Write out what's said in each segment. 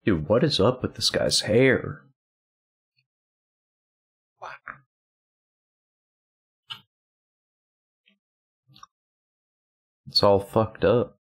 Dude, what is up with this guy's hair? It's all fucked up.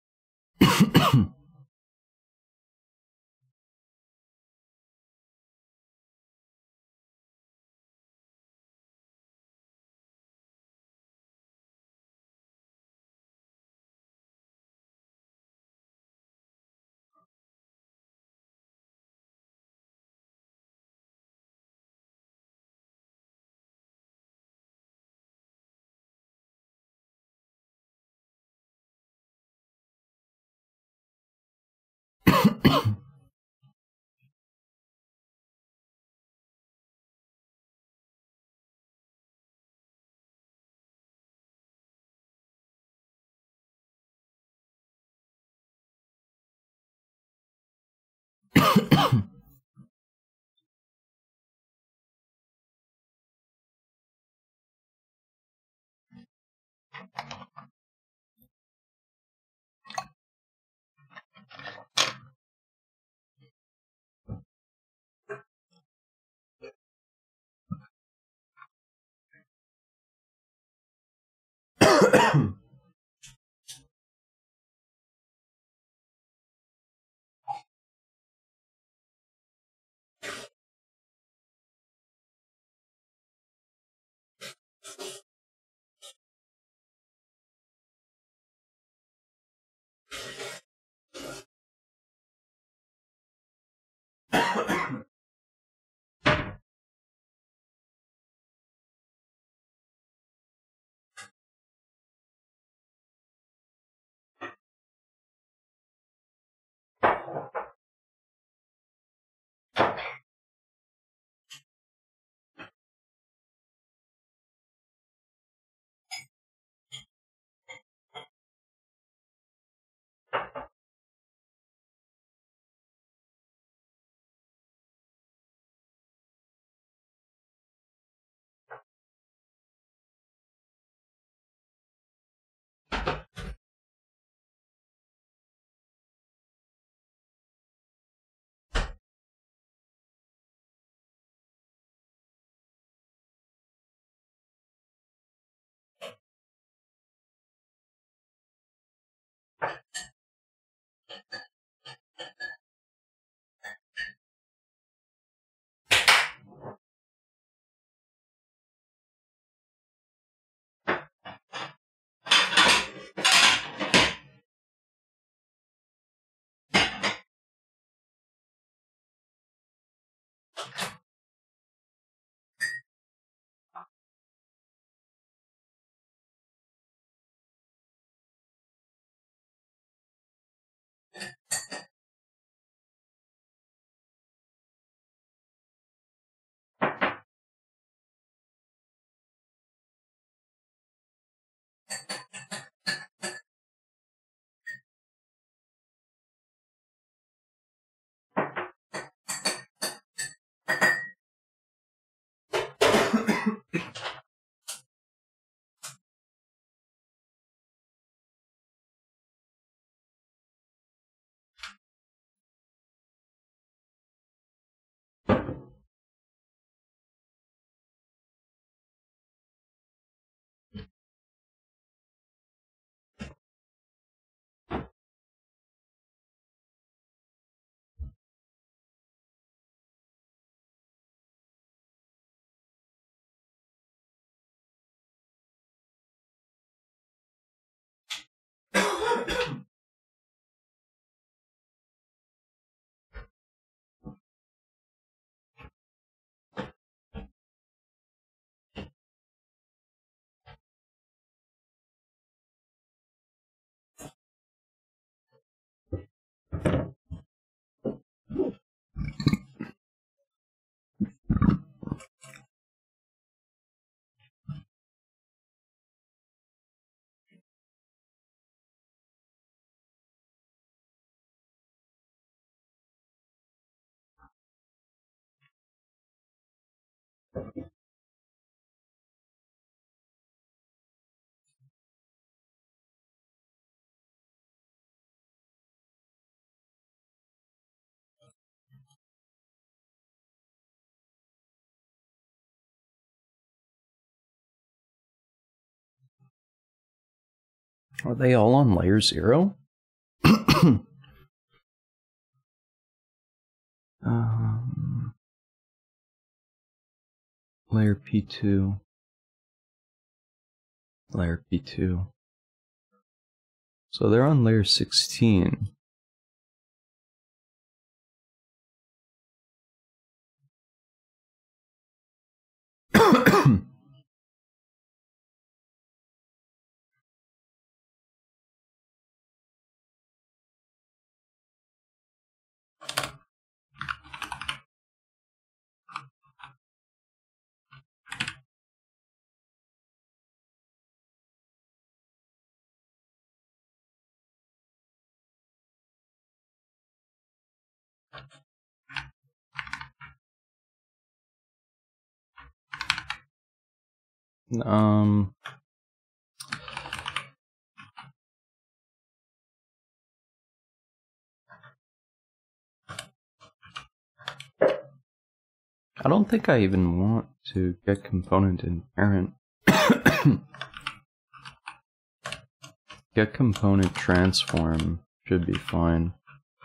Are they all on layer 0? Layer P2. Layer P2. So they're on layer 16. I don't think I even want to get component in parent. Get component transform should be fine.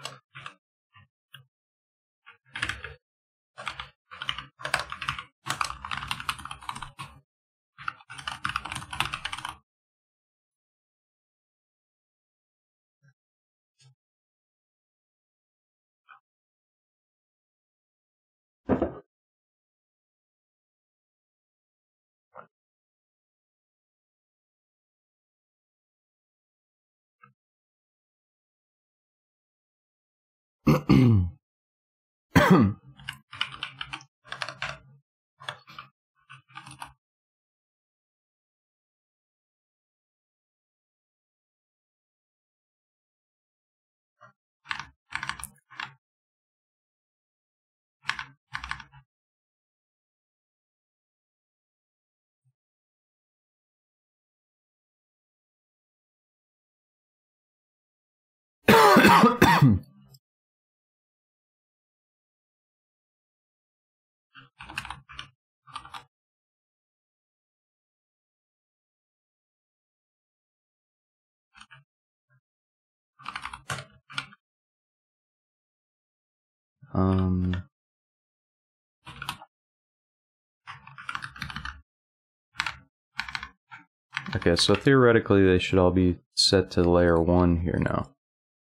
Okay, so theoretically they should all be set to layer 1 here now.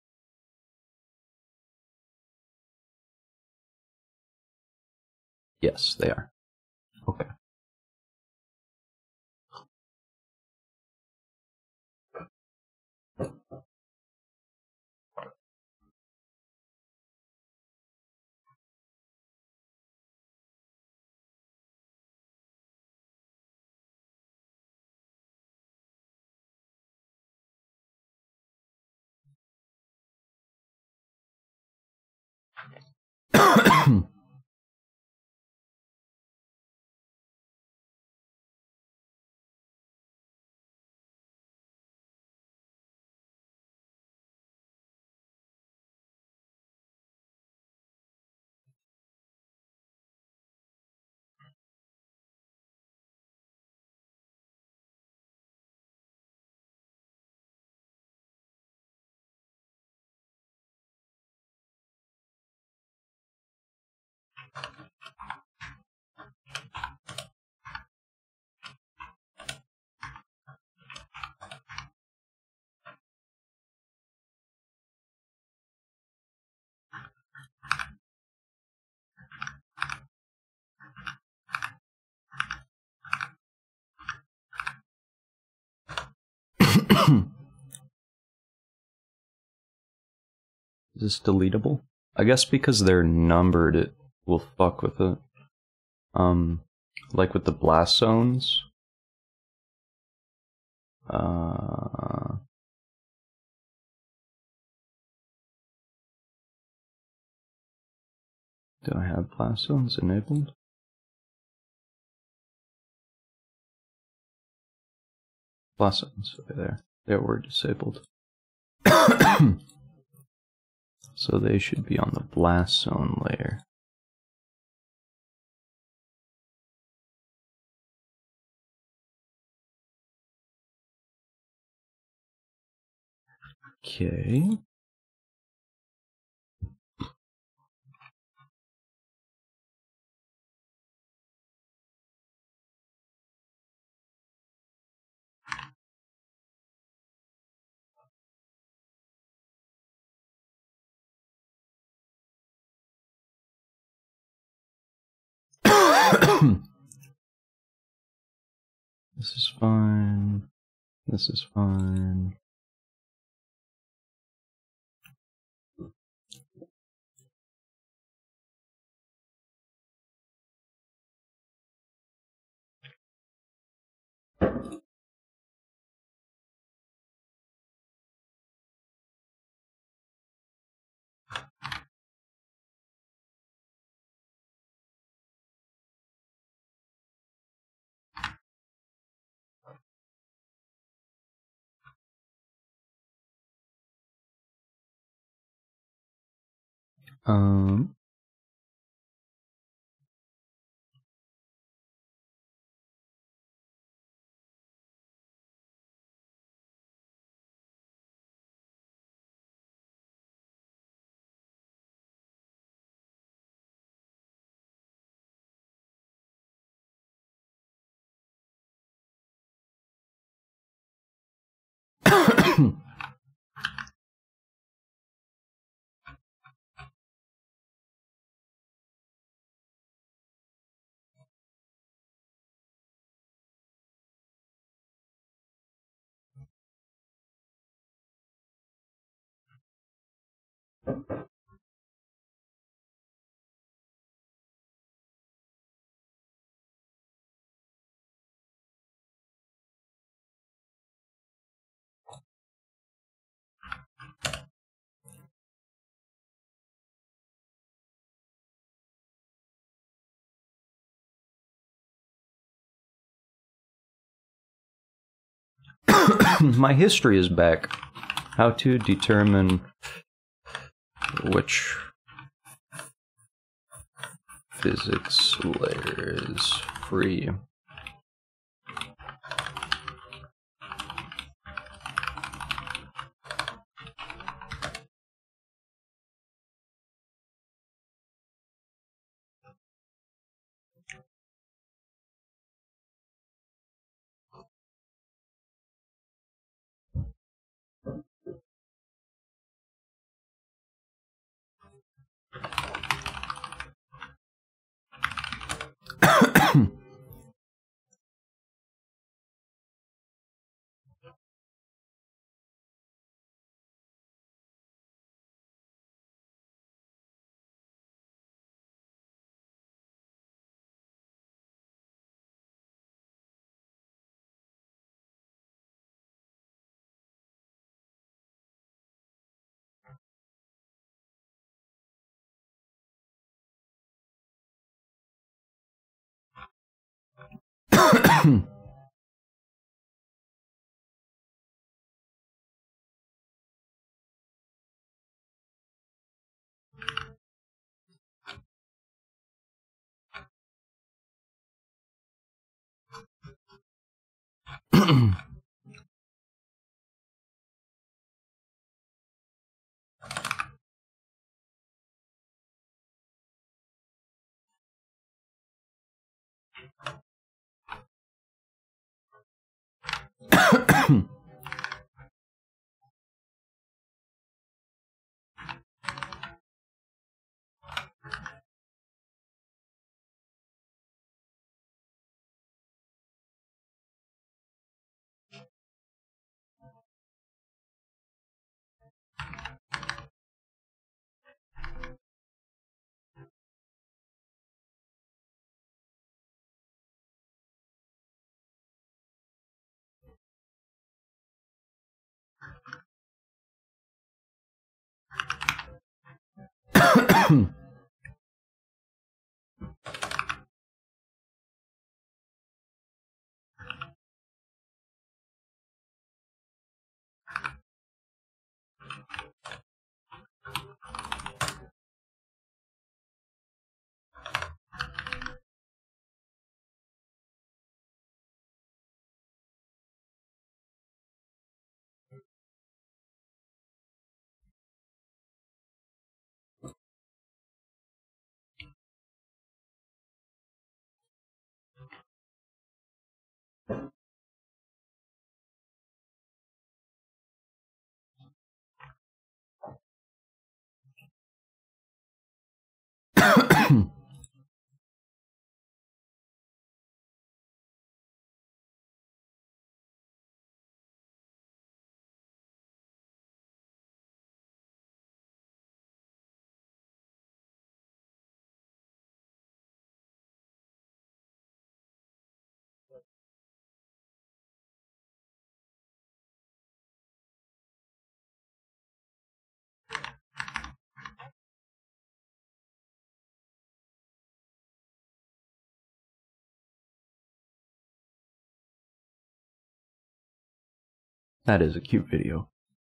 Yes, they are. Okay. Is this deletable? I guess because they're numbered, it will fuck with it. Like with the blast zones. Do I have blast zones enabled? Blast zones, okay, there. They were disabled. So they should be on the blast zone layer. Okay. This is fine. This is fine. Um. My history is back. How to determine which physics layer is free. That is a cute video.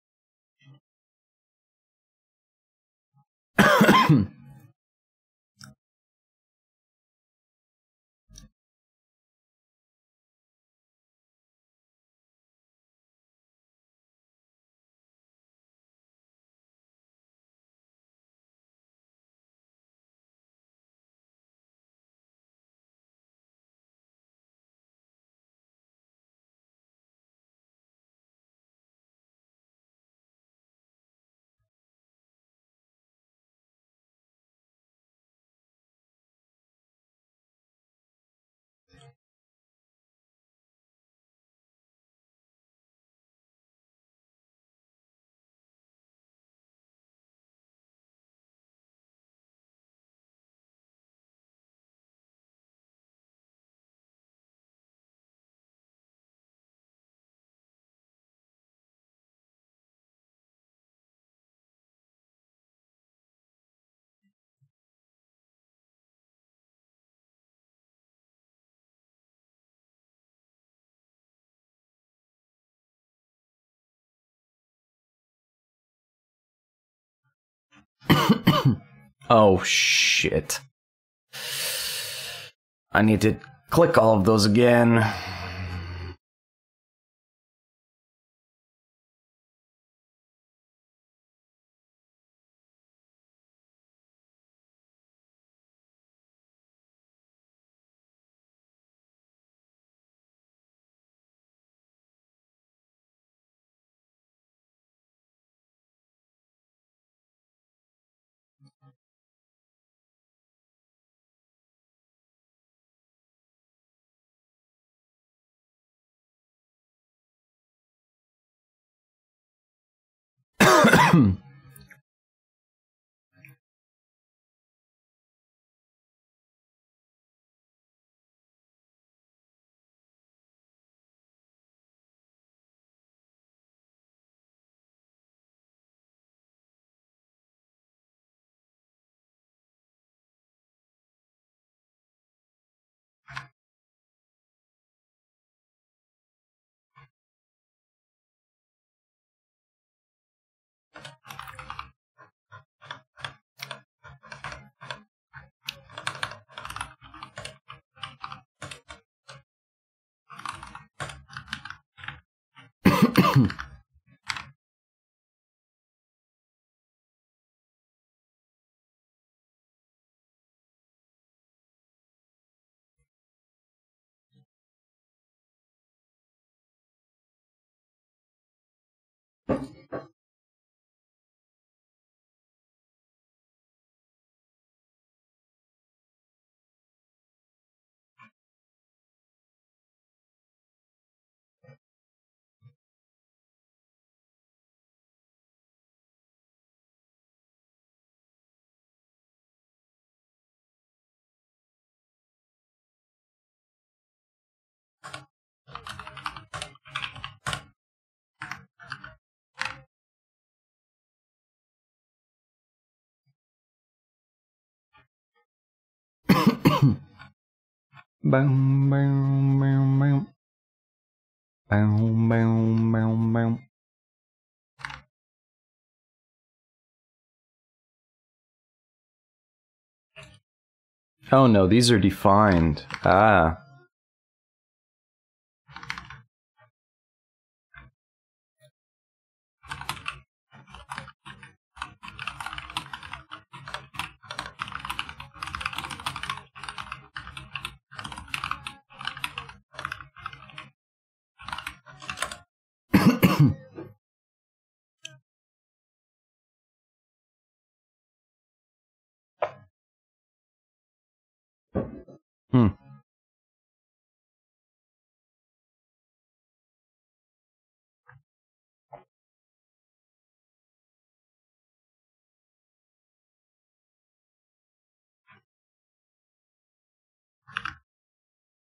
Oh shit. I need to click all of those again. Boom, boom, boom, boom. Boom, boom, boom, boom. Oh no, these are defined. Ah.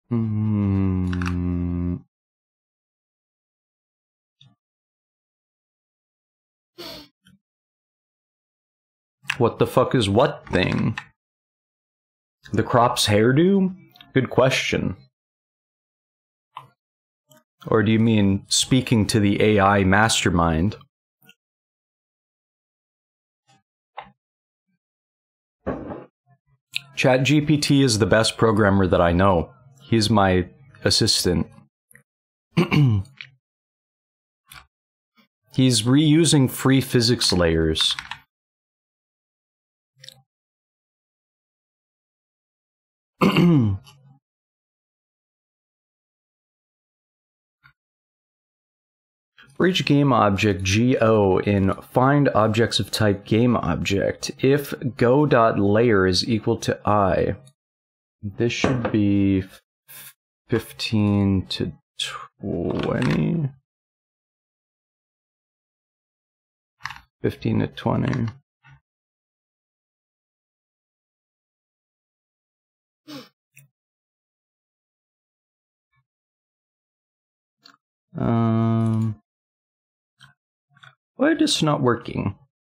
What the fuck is what thing? The crop's hairdo? Good question. Or do you mean speaking to the AI mastermind? ChatGPT is the best programmer that I know. He's my assistant. He's reusing free physics layers. For each game object, go in find objects of type game object. If go.layer is equal to I, this should be 15 to 20. 15 to 20. Why is this not working?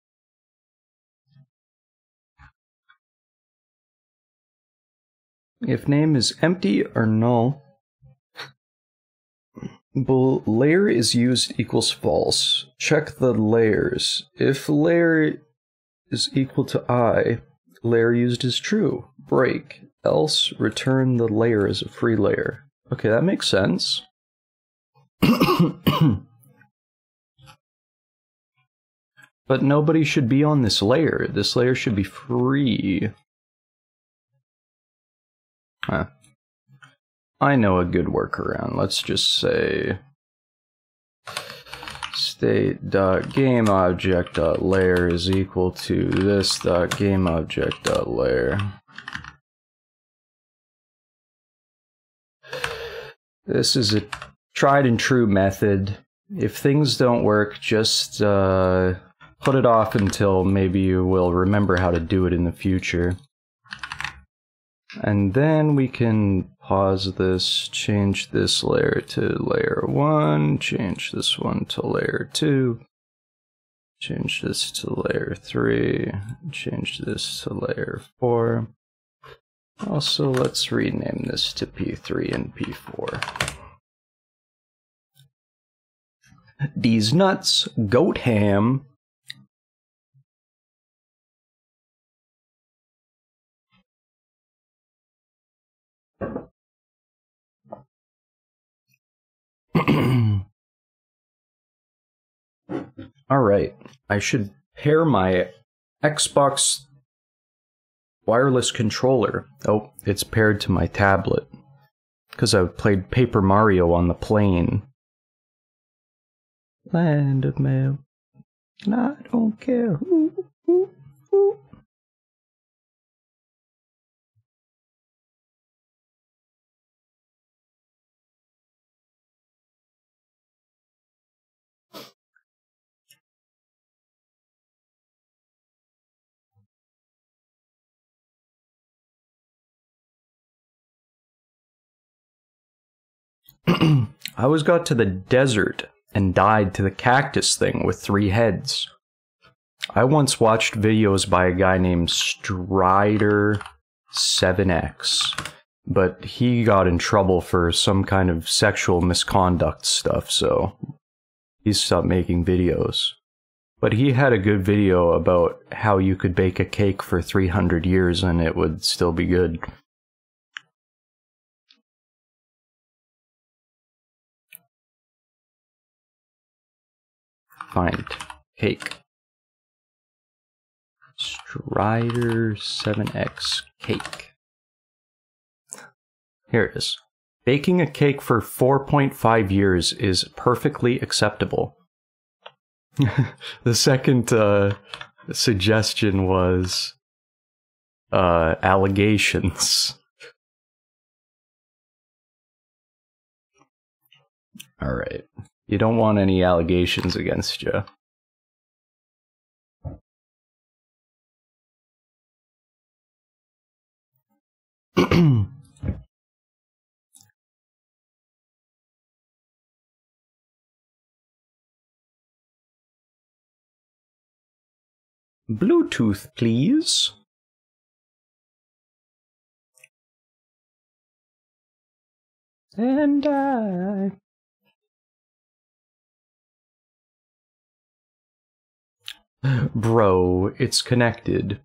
If name is empty or null, layer is used equals false. Check the layers. If layer is equal to I, layer used is true. Break. Else return the layer as a free layer. Okay, that makes sense. But nobody should be on this layer. This layer should be free. Huh. I know a good workaround. Let's just say state.gameObject.layer is equal to this.gameObject.layer. This is a tried and true method. If things don't work, just put it off until maybe you will remember how to do it in the future. And then we can pause this, change this layer to layer 1, change this one to layer 2, change this to layer 3, change this to layer 4. Also, let's rename this to P3 and P4. These nuts, goat ham. Alright, I should pair my Xbox wireless controller. Oh, it's paired to my tablet. Because I played Paper Mario on the plane. Land of mail. And I don't care who. I always got to the desert and died to the cactus thing with 3 heads. I once watched videos by a guy named Strider7X, but he got in trouble for some kind of sexual misconduct stuff, so he stopped making videos. But he had a good video about how you could bake a cake for 300 years and it would still be good. Find cake. Strider7X cake. Here it is. Baking a cake for 4.5 years is perfectly acceptable. The second suggestion was allegations. Alright. You don't want any allegations against you. Bluetooth, please. And I... Bro, it's connected.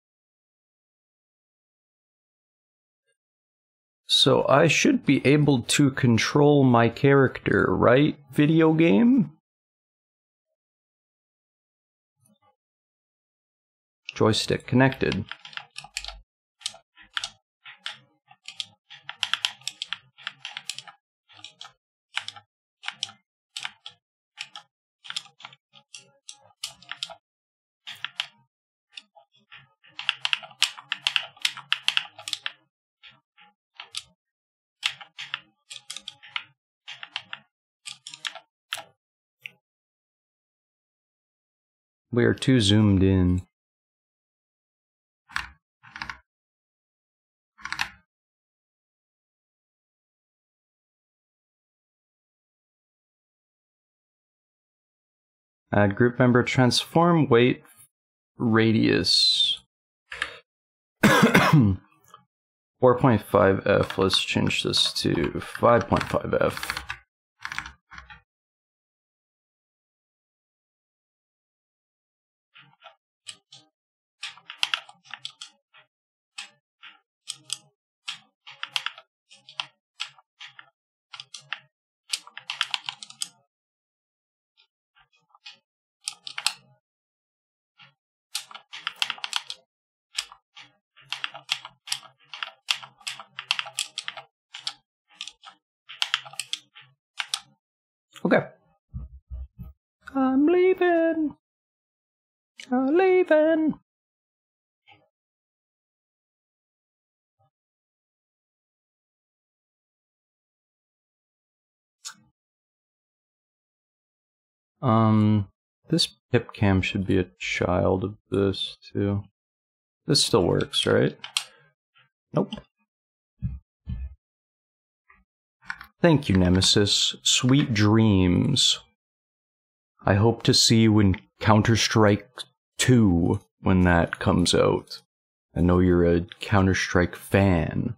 So I should be able to control my character, right, video game? Joystick connected. We are too zoomed in. Add group member, transform weight, radius. 4.5F, let's change this to 5.5F. Okay. I'm leaving. I'm leaving. This pipcam should be a child of this too. This still works, right? Nope. Thank you, Nemesis. Sweet dreams. I hope to see you in Counter-Strike 2 when that comes out. I know you're a Counter-Strike fan.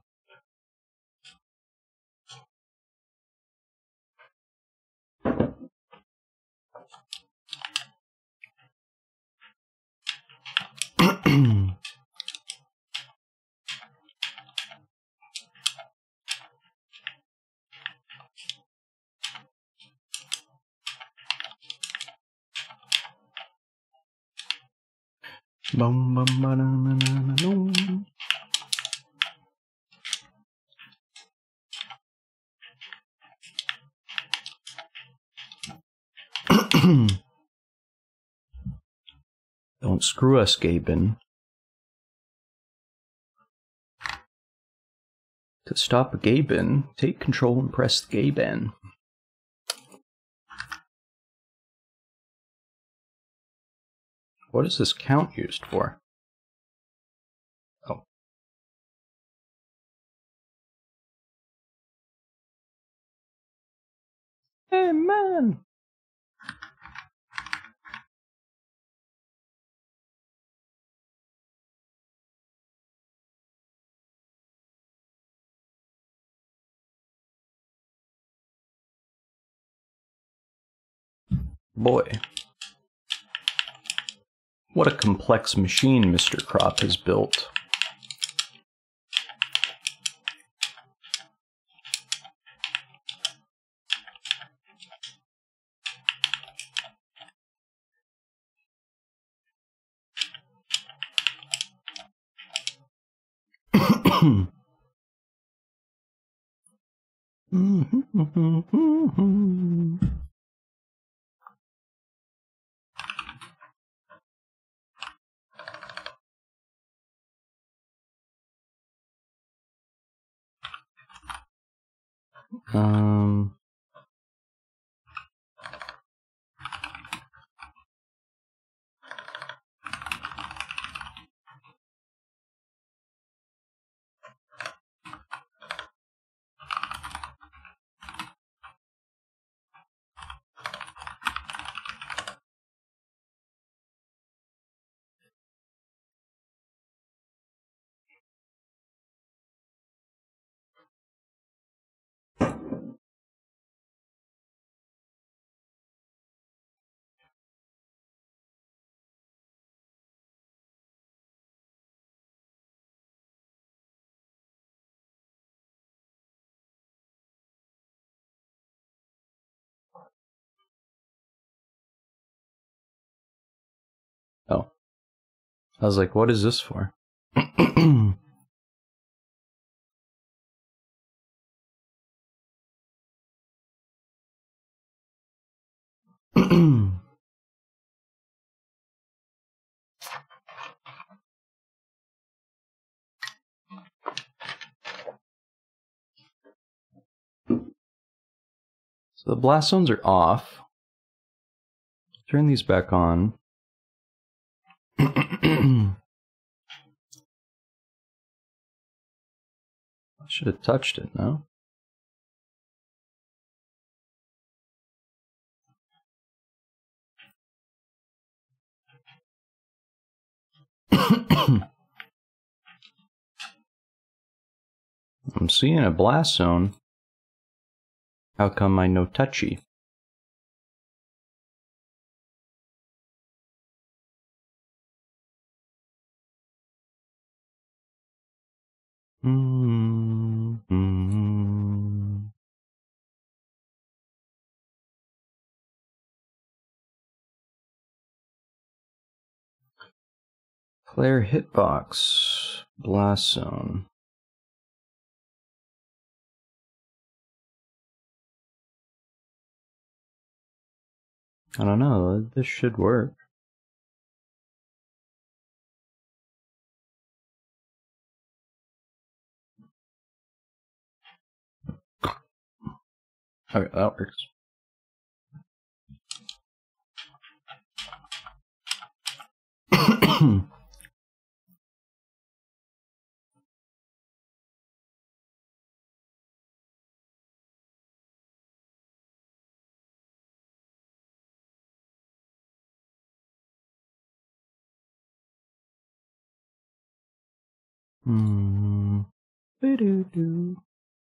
Bum, bum, ba, na, na, na, na, no. Don't screw us, Gaben. To stop Gaben, take control and press Gaben. What is this count used for? Oh. Hey, man! Boy. What a complex machine Mr. Crop has built. I was like, what is this for? So the blast zones are off. Turn these back on. I should have touched it, no? I'm seeing a blast zone. How come I no touchy? Player hitbox. Blast zone. I don't know, this should work. Okay, that works. Ba-do-do.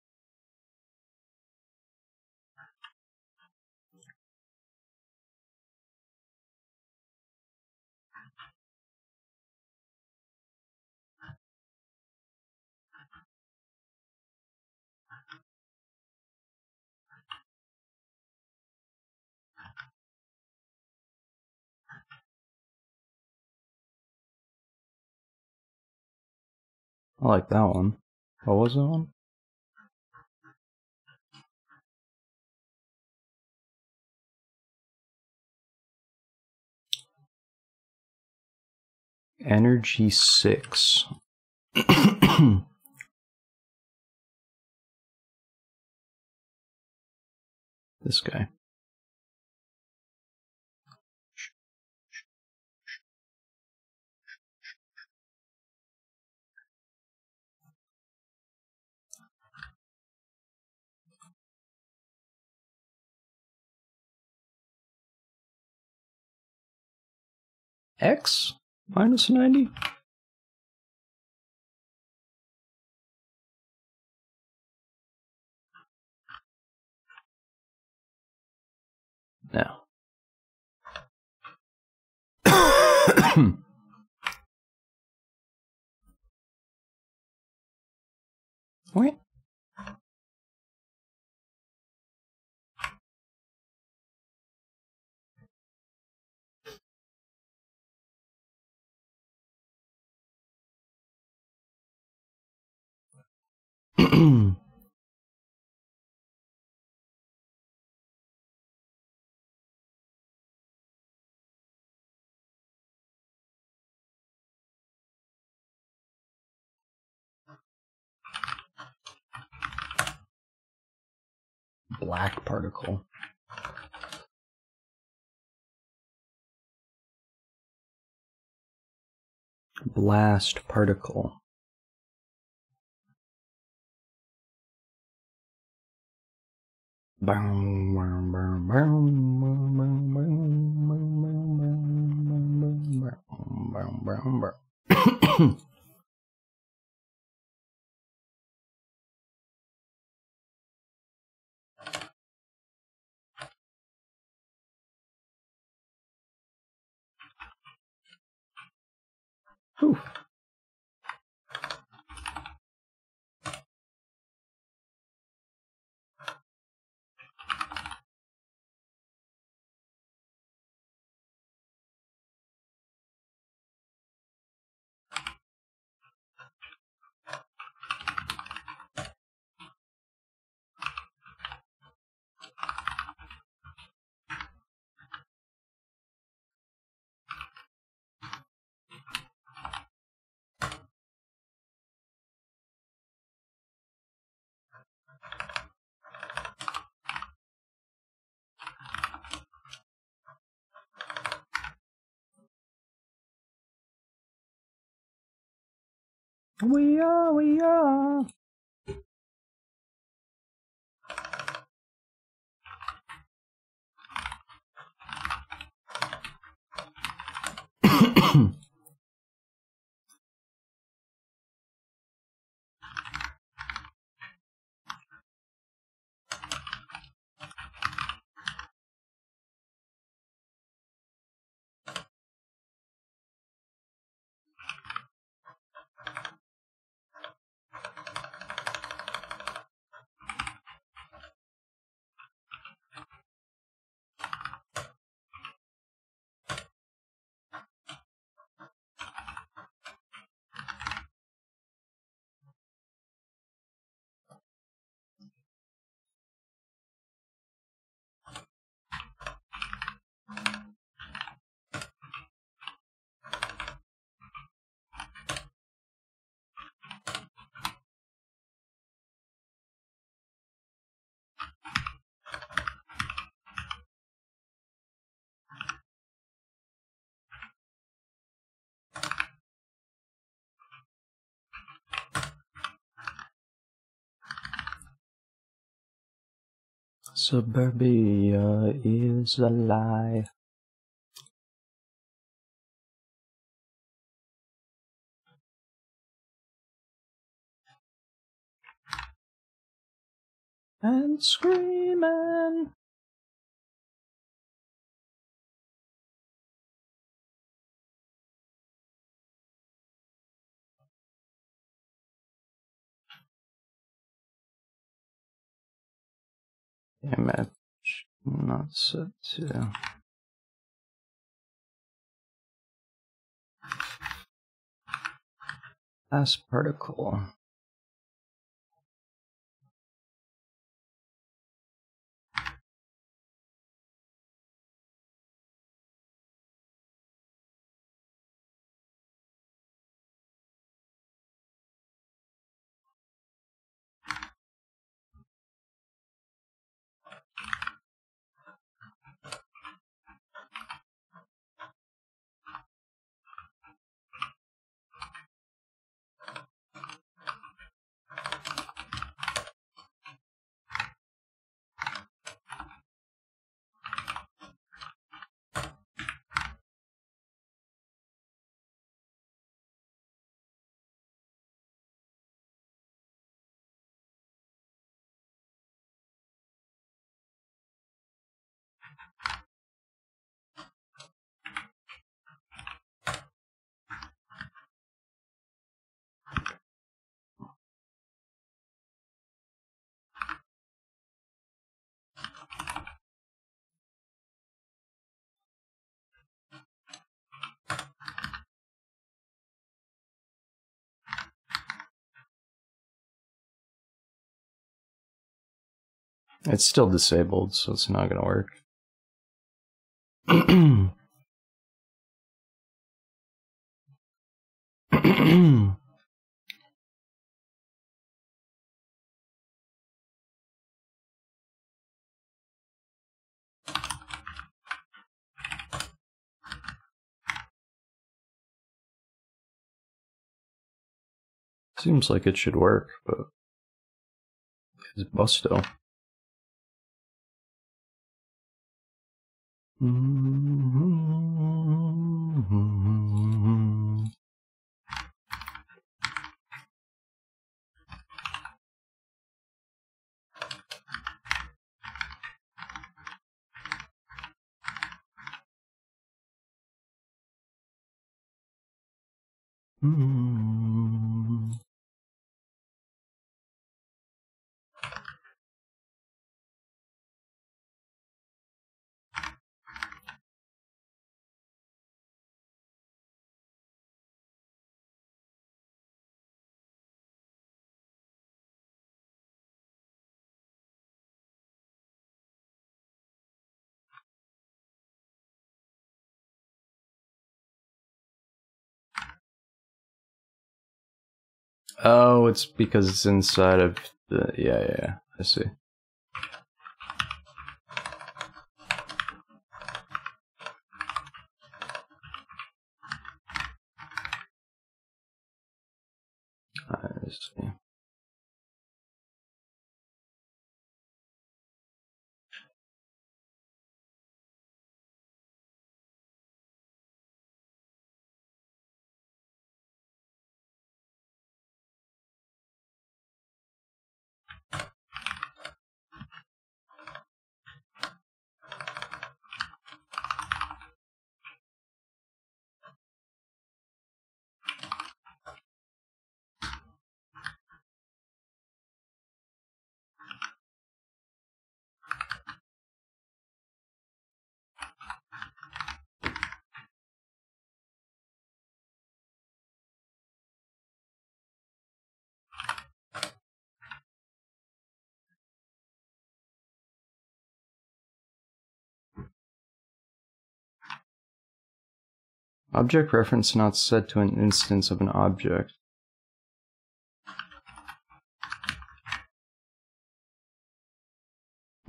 I like that one. What was that one? Energy 6. This guy. X minus 90? No. Wait. Black particle. Blast particle. Whew. We are. Suburbia is a lie. And screaming. Image not set to. Last particle. It's still disabled, so it's not going to work. Seems like it should work, but it's busto. Oh, it's because it's inside of the... Yeah, I see. I see. Object reference not set to an instance of an object. I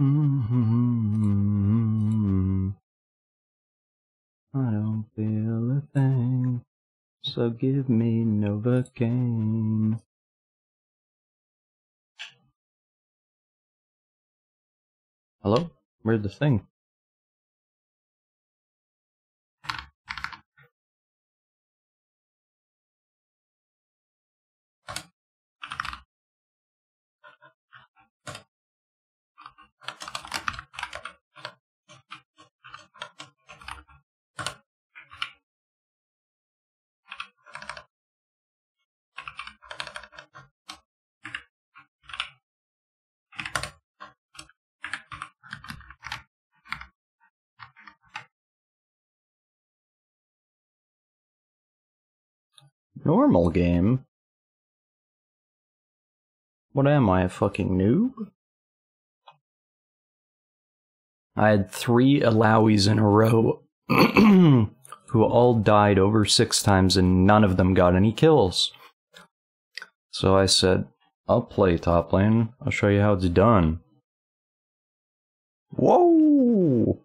don't feel a thing, so give me Novocaine. Hello? Where'd the thing? Normal game? What am I, a fucking noob? I had 3 Alaois in a row who all died over 6 times and none of them got any kills. So I said, I'll play top lane. I'll show you how it's done. Whoa!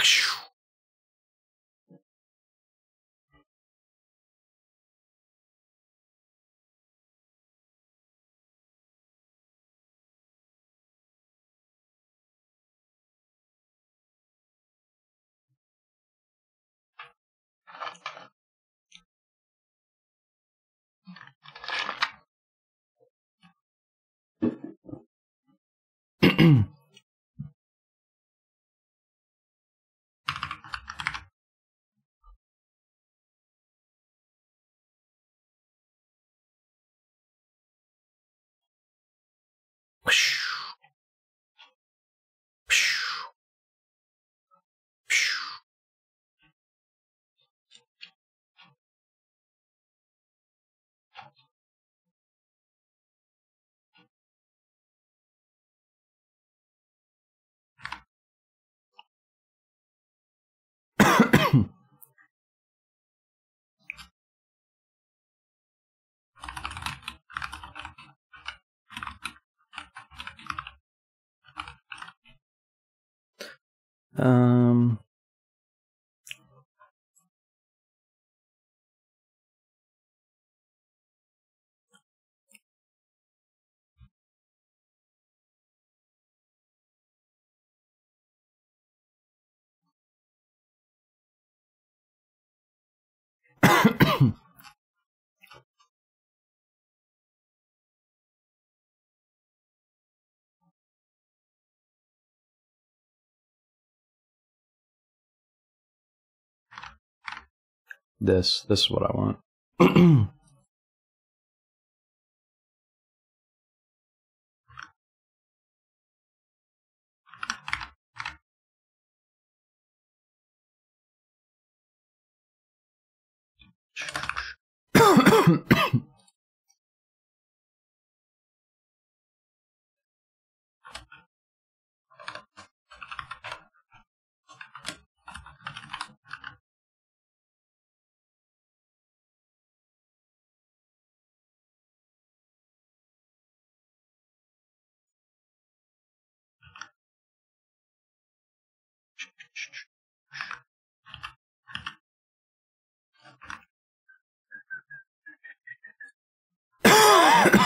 This is what I want.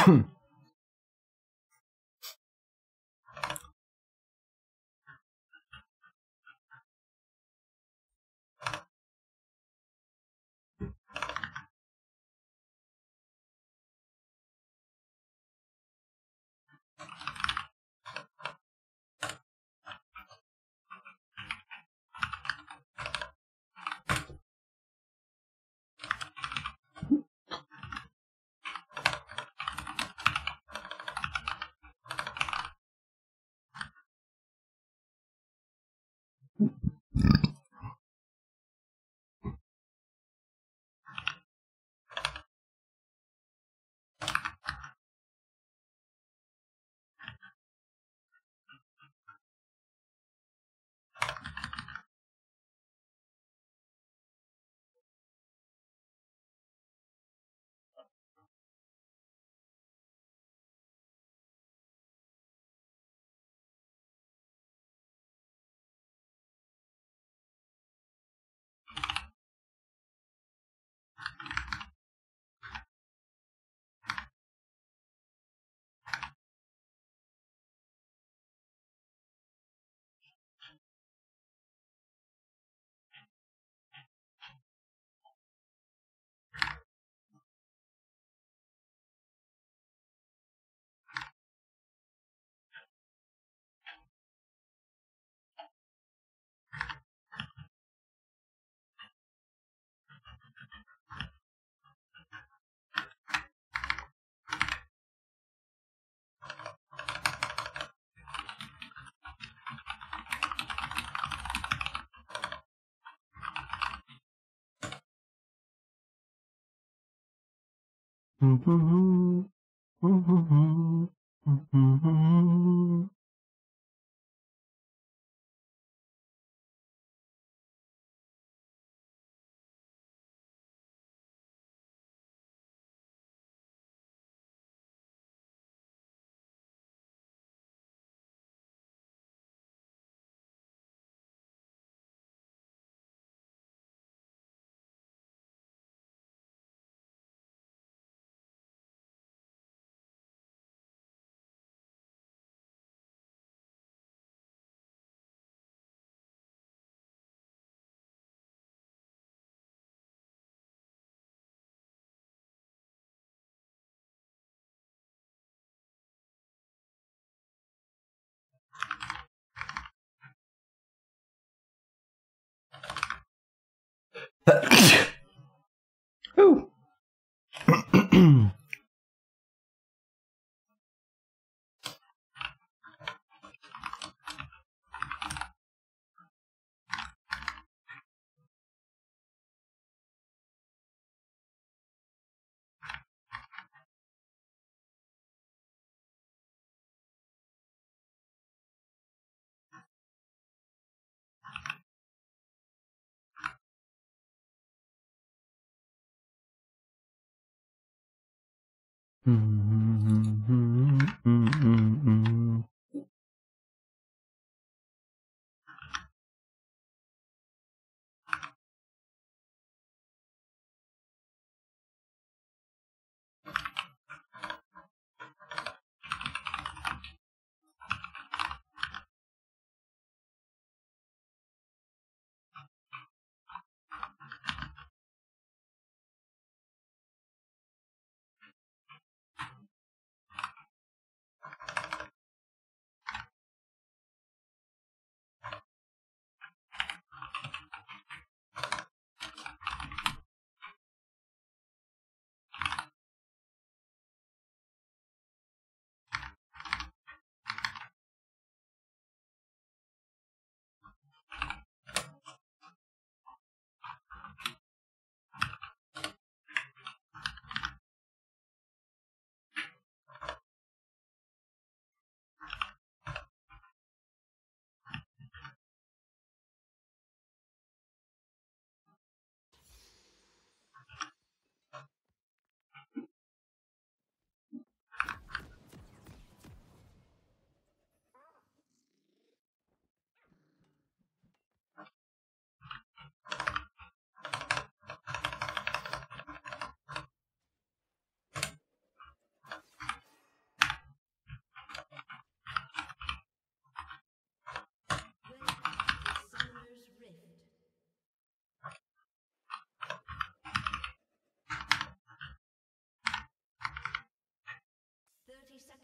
Ooh.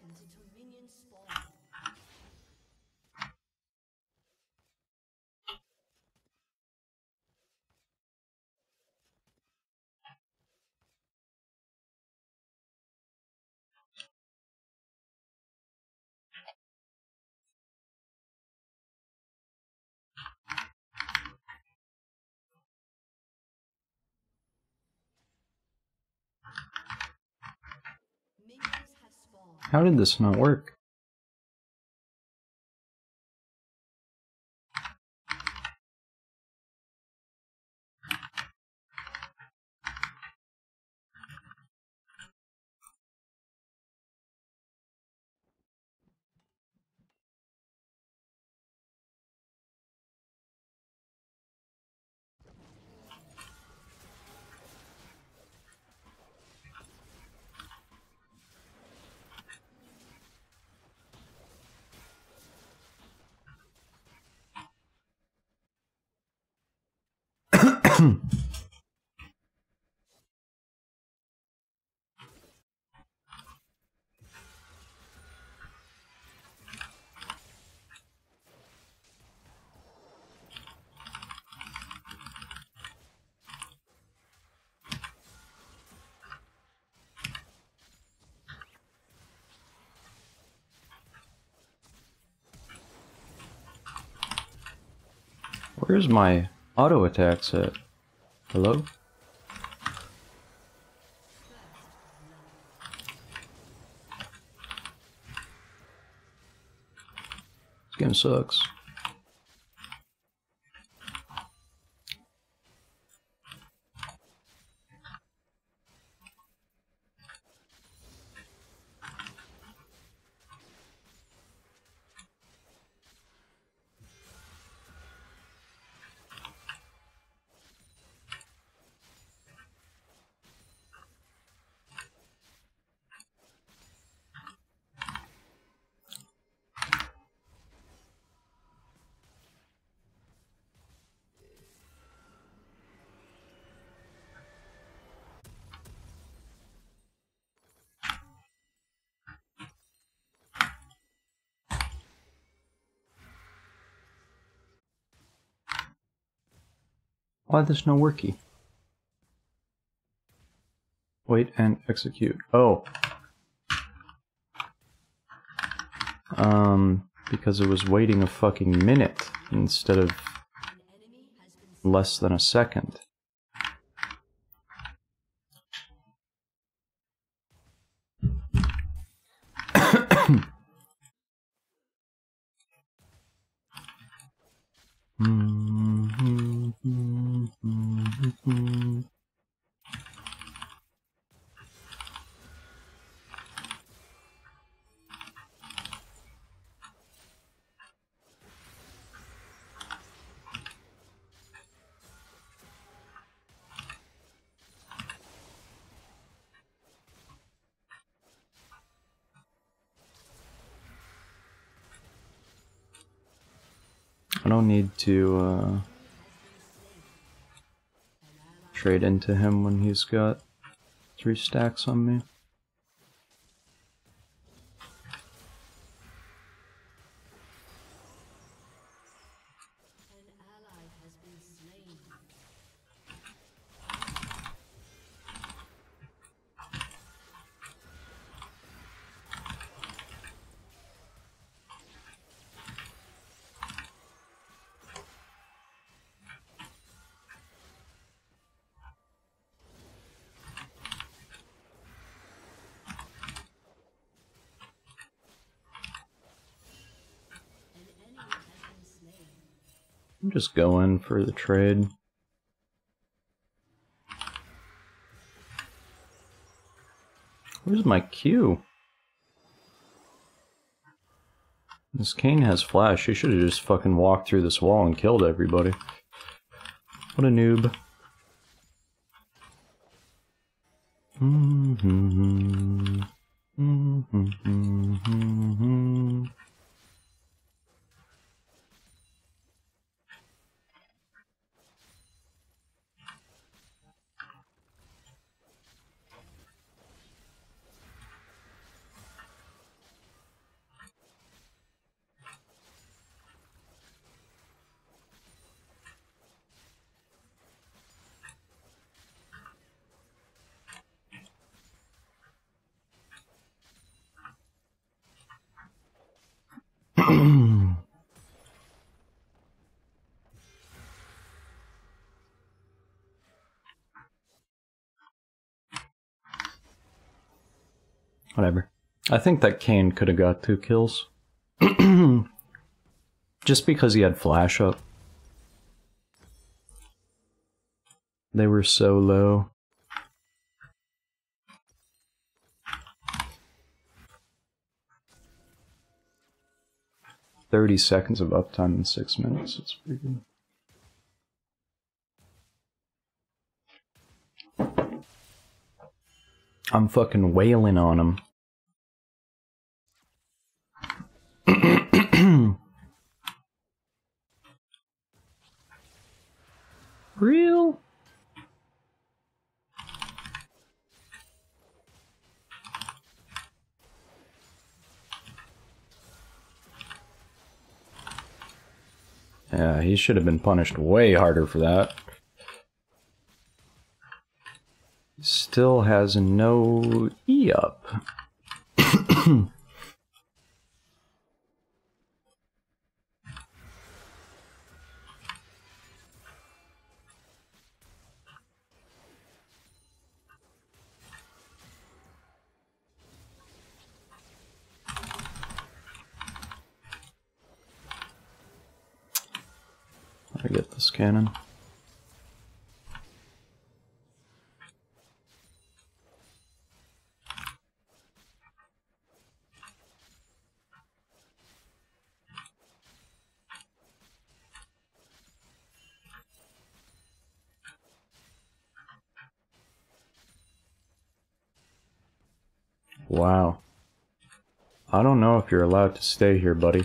seconds until minions spawn. Minions have spawned. How did this not work? Where's my auto attacks at? Hello? This game sucks. Why there's no worky? Wait and execute. Oh. Because it was waiting a fucking minute instead of less than a second. I don't need to trade into him when he's got 3 stacks on me. An ally has been slain. I'm just going for the trade. Where's my Q? This Kayn has flash. He should have just fucking walked through this wall and killed everybody. What a noob. Whatever. I think that Kayn could have got 2 kills. Just because he had flash up. They were so low. "30 seconds of uptime in 6 minutes. It's pretty good. I'm fucking wailing on him. Real? Yeah, he should have been punished way harder for that. Still has no E up. I get this cannon. Wow. I don't know if you're allowed to stay here, buddy.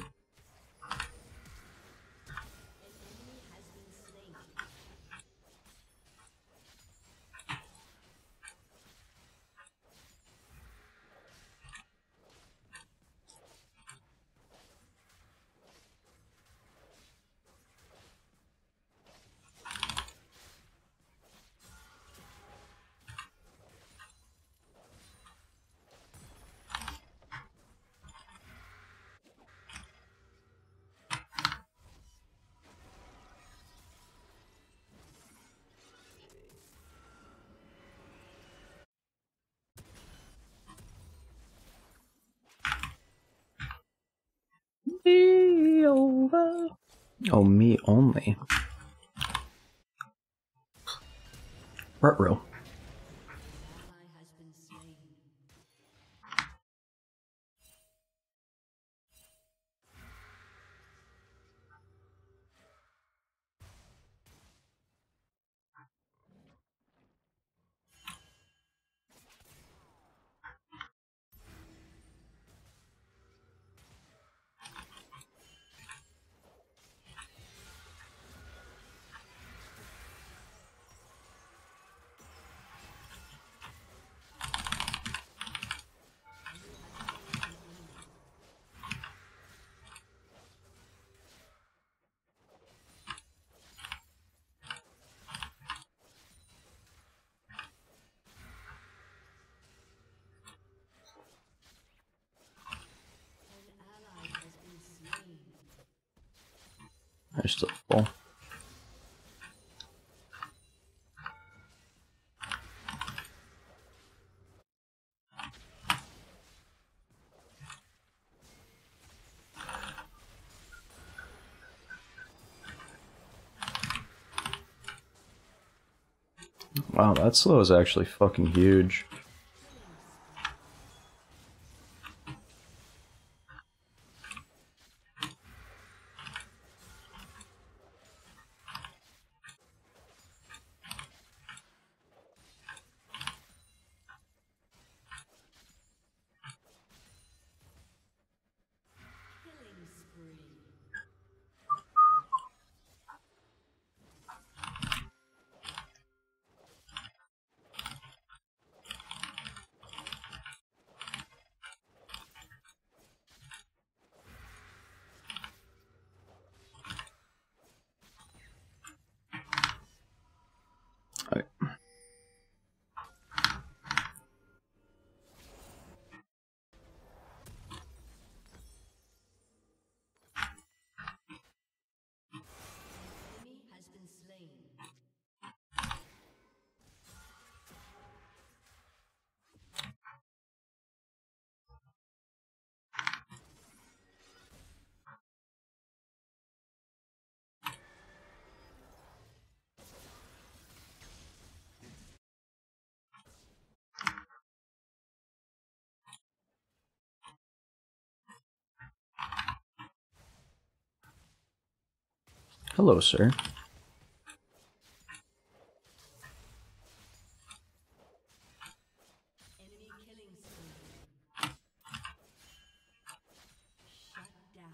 Me over. Oh, me only. Ruh-roh. Ally has been slain. An ally has been slain. They're still full. Wow, that slow is actually fucking huge. Killing spree. Hello, sir. Enemy killing spree. Shut down.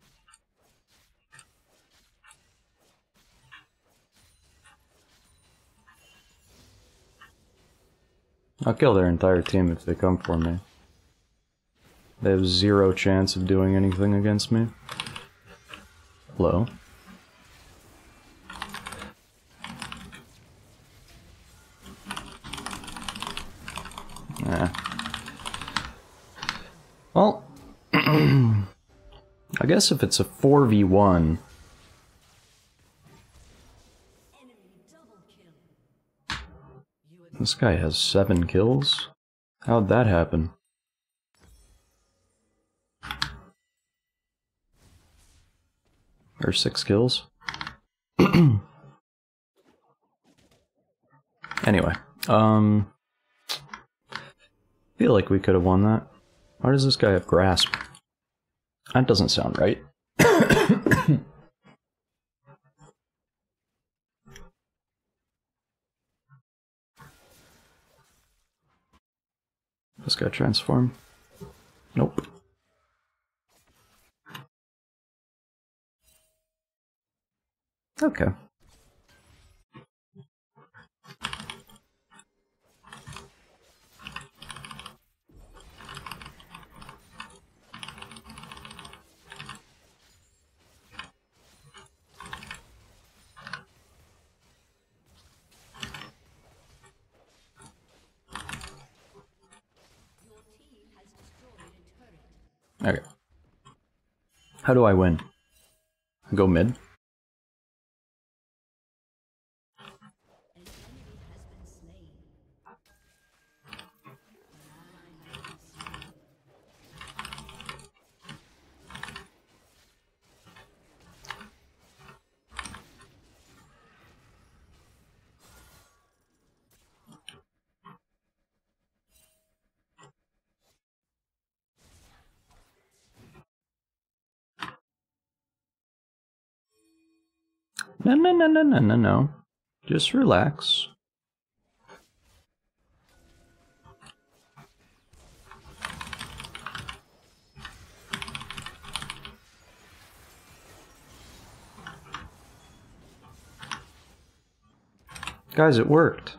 I'll kill their entire team if they come for me. They have zero chance of doing anything against me. Hello? Nah. Well, I guess if it's a 4v1, Enemy double kill. this guy has 7 kills? How'd that happen? Or 6 kills? Anyway, feel like we could have won that. Why does this guy have grasp? That doesn't sound right. This guy transform? Nope. Okay. Your team has destroyed a turret. Okay. How do I win? Go mid? An enemy has been slain. An ally has been slain. No, no, no, no, no, no, no. Just relax. Guys, it worked.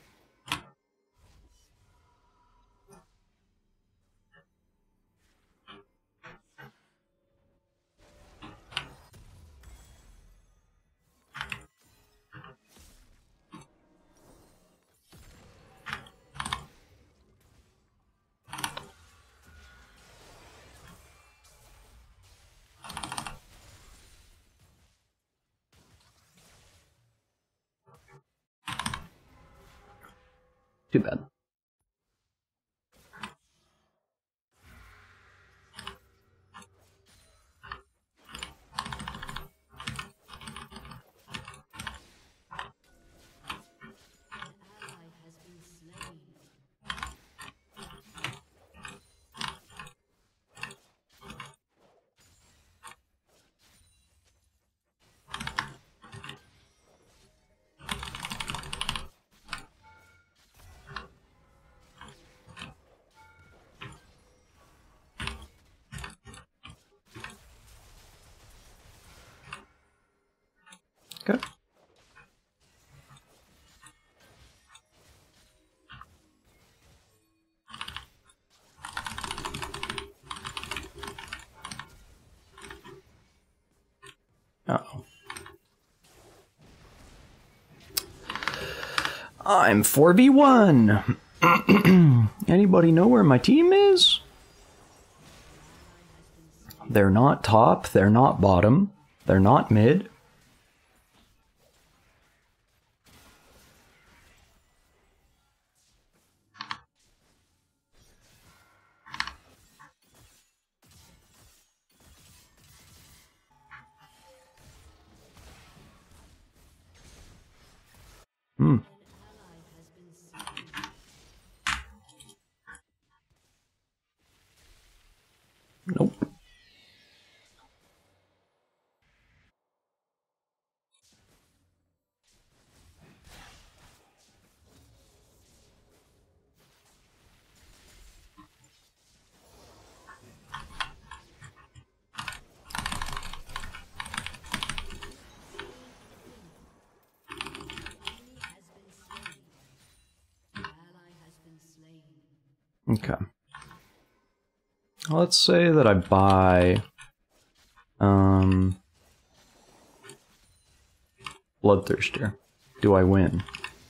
Too bad. An ally has been slain. Okay. Uh-oh. I'm 4v1! Anybody know where my team is? They're not top, they're not bottom, they're not mid. Hmm. An ally has been slain. Nope. Okay. Let's say that I buy Bloodthirster. Do I win?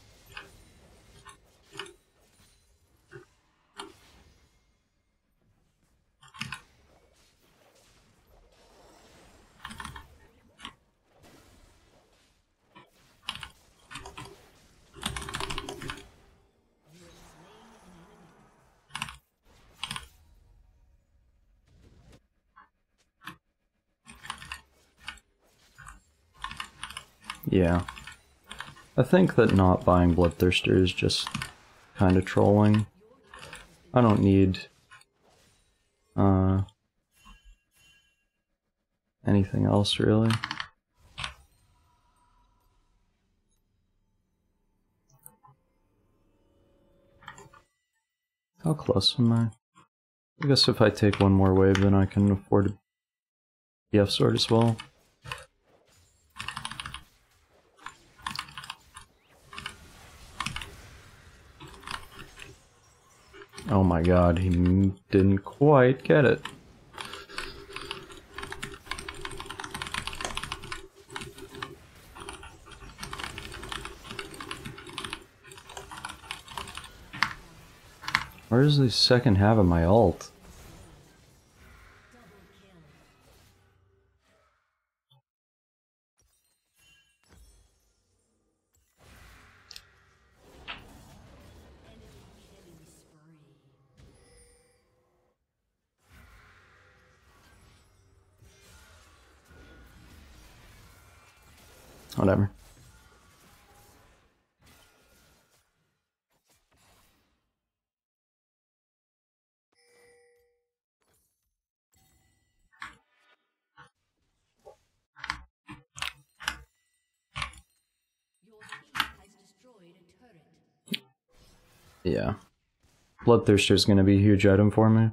Yeah. I think that not buying Bloodthirster is just kind of trolling. I don't need anything else really. How close am I? I guess if I take one more wave then I can afford a EF sword as well. Oh my god, he didn't quite get it. Where's the second half of my ult? Whatever. Your team has destroyed a turret. Yeah. Bloodthirster's gonna be a huge item for me.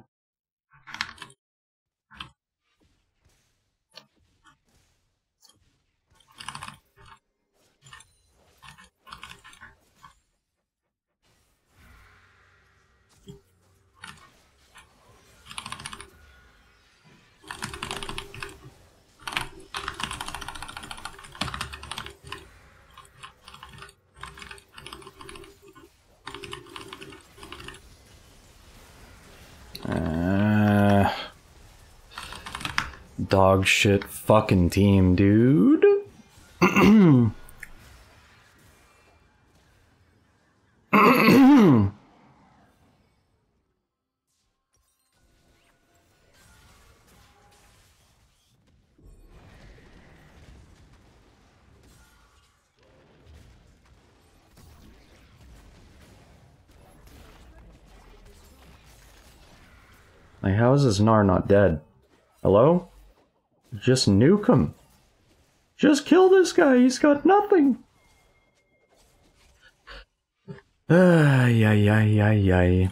Dog shit fucking team, dude. Like, how is this Gnar not dead? Hello? Just nuke him. Just kill this guy, he's got nothing. Ay, ay, ay, ay, ay.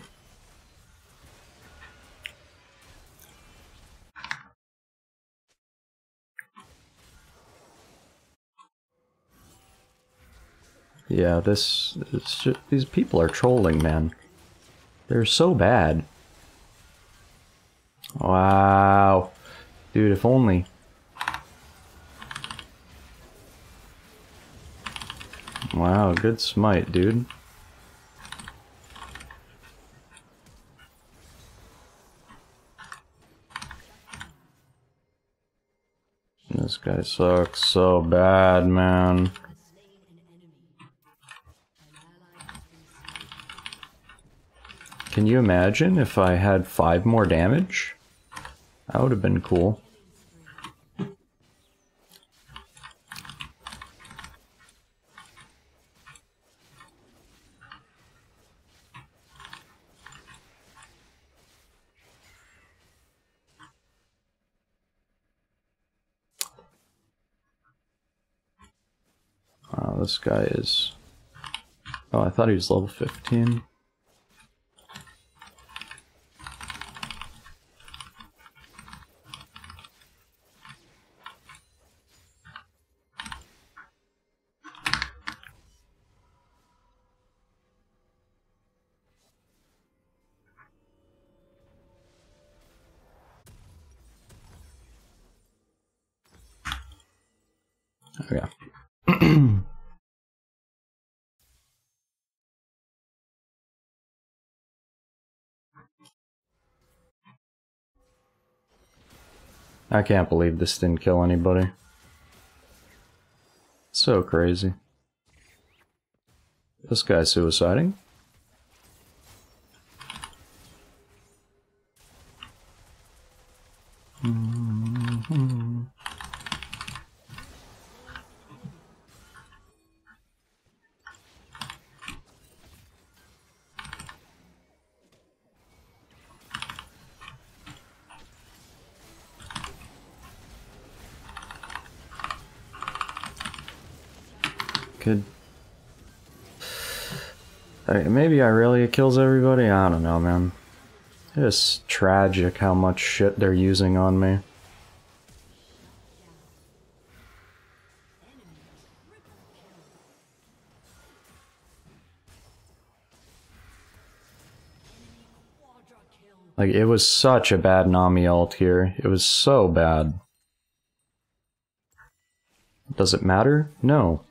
Yeah, this... It's just, these people are trolling, man. They're so bad. Wow. Dude, if only... Wow, good smite, dude. This guy sucks so bad, man. Can you imagine if I had 5 more damage? That would have been cool. Wow, this guy is... Oh, I thought he was level 15. Yeah. I can't believe this didn't kill anybody. So crazy. This guy's suiciding. Could... maybe Irelia kills everybody? I don't know, man. It's tragic how much shit they're using on me. Like, it was such a bad Nami ult here. It was so bad. Does it matter? No.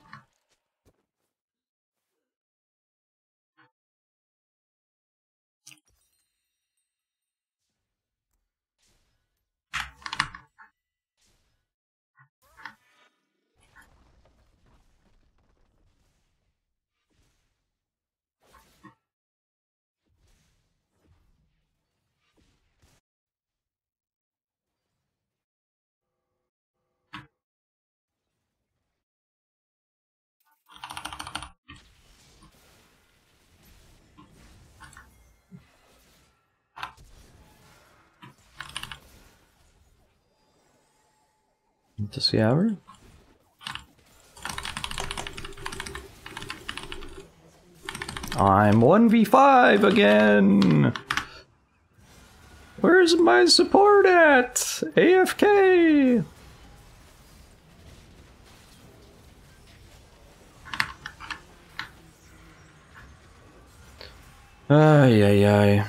Does he have her? I'm 1v5 again! Where's my support at? AFK! Ay, ay, ay.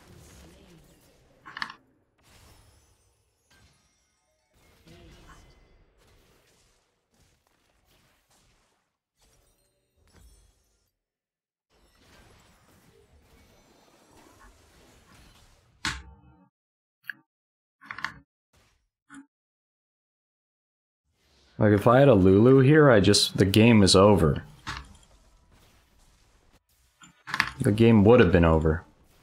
Like, if I had a Lulu here, the game is over. The game would have been over.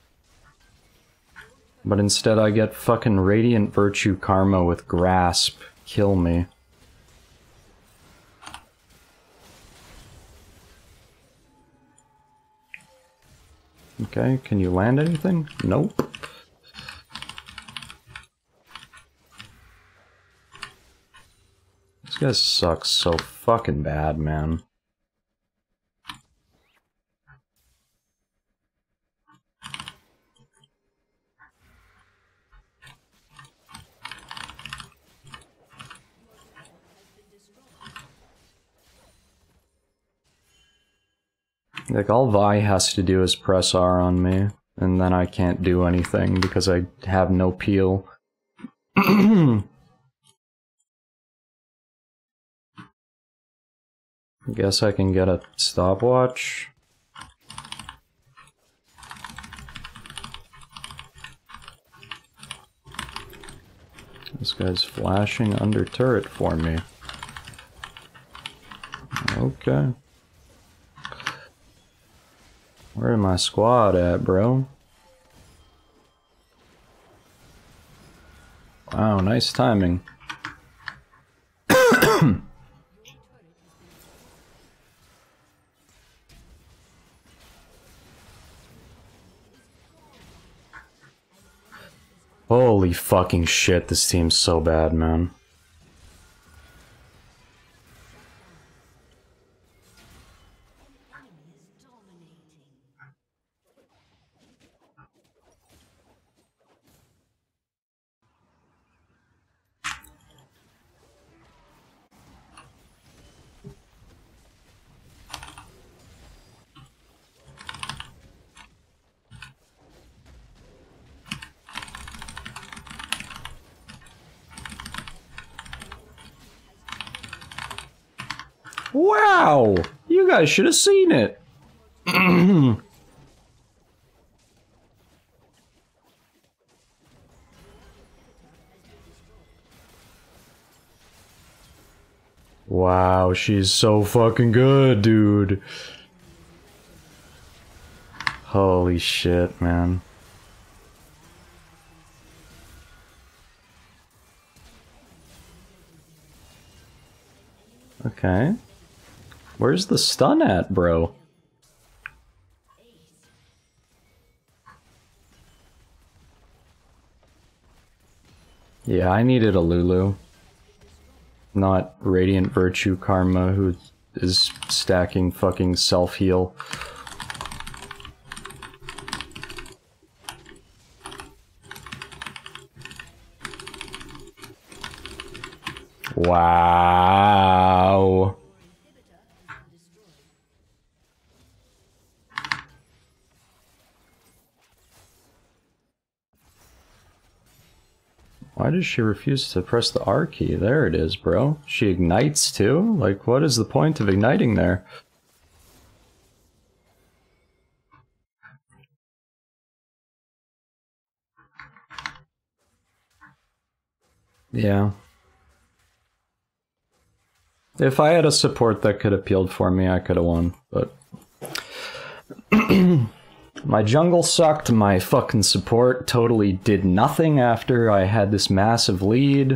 But instead I get fucking Radiant Virtue Karma with Grasp. Kill me. Okay, can you land anything? Nope. This guy sucks so fucking bad, man. Like, all Vi has to do is press R on me, and then I can't do anything because I have no peel. Guess I can get a stopwatch. This guy's flashing under turret for me. Okay. Where my squad at, bro? Wow, nice timing. Holy fucking shit, this team's so bad, man. Wow! You guys should have seen it! Wow, she's so fucking good, dude. Holy shit, man. Okay. Where's the stun at, bro? Yeah, I needed a Lulu. Not Radiant Virtue Karma, who is stacking fucking self-heal. Wow. Why does she refuse to press the R key? There it is, bro. She ignites too? Like, what is the point of igniting there? Yeah. If I had a support that could have peeled for me, I could have won, but... My jungle sucked, my fucking support totally did nothing after I had this massive lead.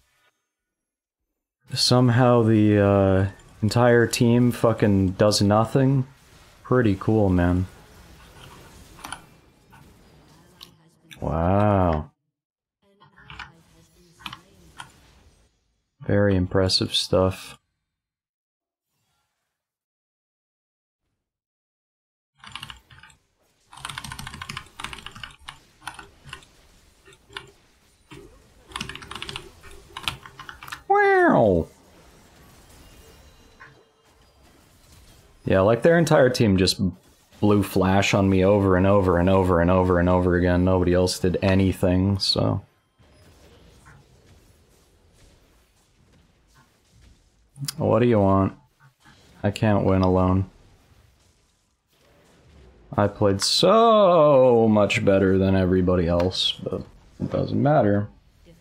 Somehow the entire team fucking does nothing. Pretty cool, man. Wow. Very impressive stuff. Wow. Yeah, like their entire team just blew flash on me over and over and over and over and over again. Nobody else did anything, so... What do you want? I can't win alone. I played so much better than everybody else, but it doesn't matter.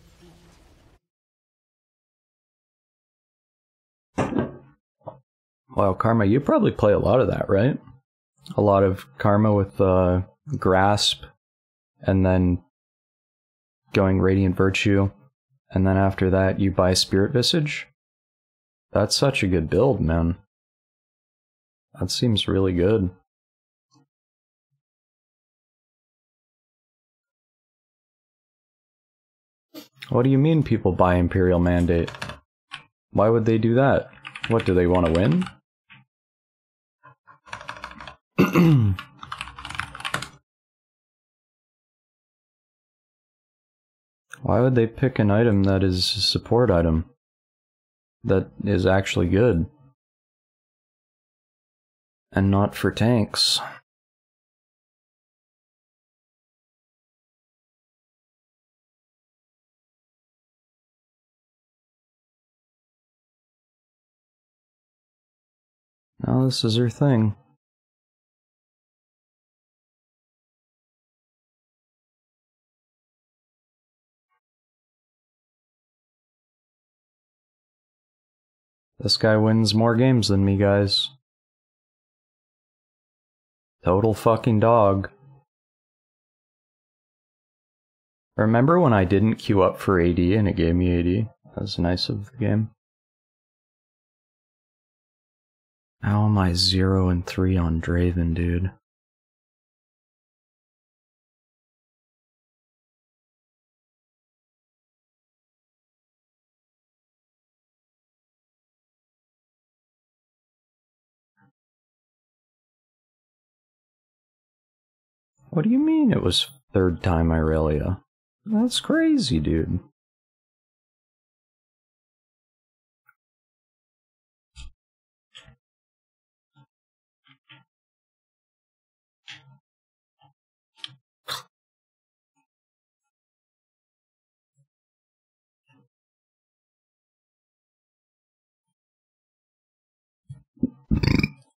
Wow, Karma, you probably play a lot of that, right? A lot of Karma with Grasp, and then going Radiant Virtue, and then after that you buy Spirit Visage? That's such a good build, man. That seems really good. What do you mean people buy Imperial Mandate? Why would they do that? What, do they want to win? Why would they pick an item that is a support item? That is actually good? And not for tanks? Now this is her thing. This guy wins more games than me, guys. Total fucking dog. Remember when I didn't queue up for AD and it gave me AD? That was nice of the game. How am I 0-3 on Draven, dude? What do you mean it was third time Irelia? That's crazy, dude.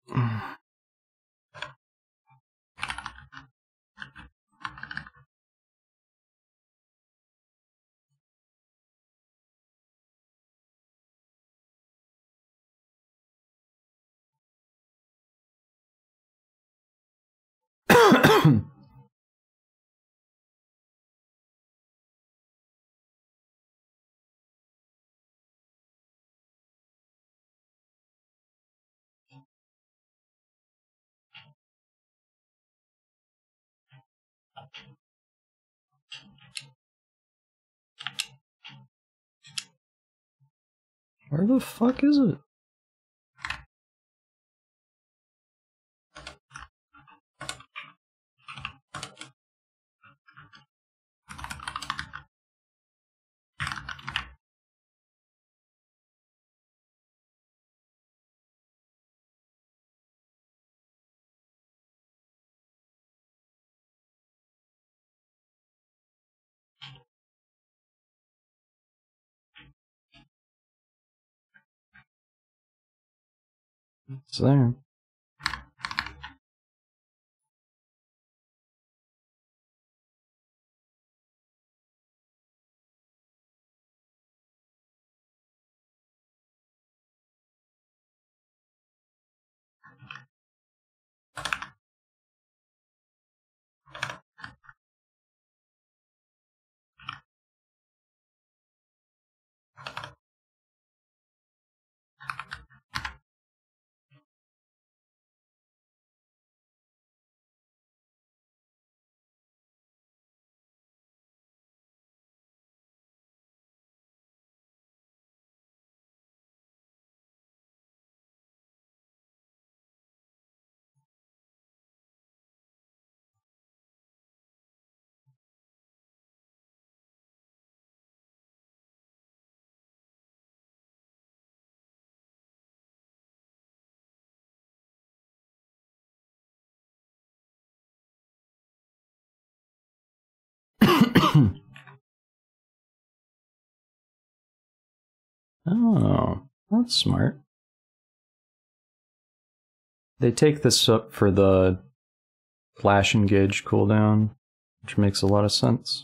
Where the fuck is it? It's there. Oh, that's smart. They take this up for the flash engage cooldown, which makes a lot of sense.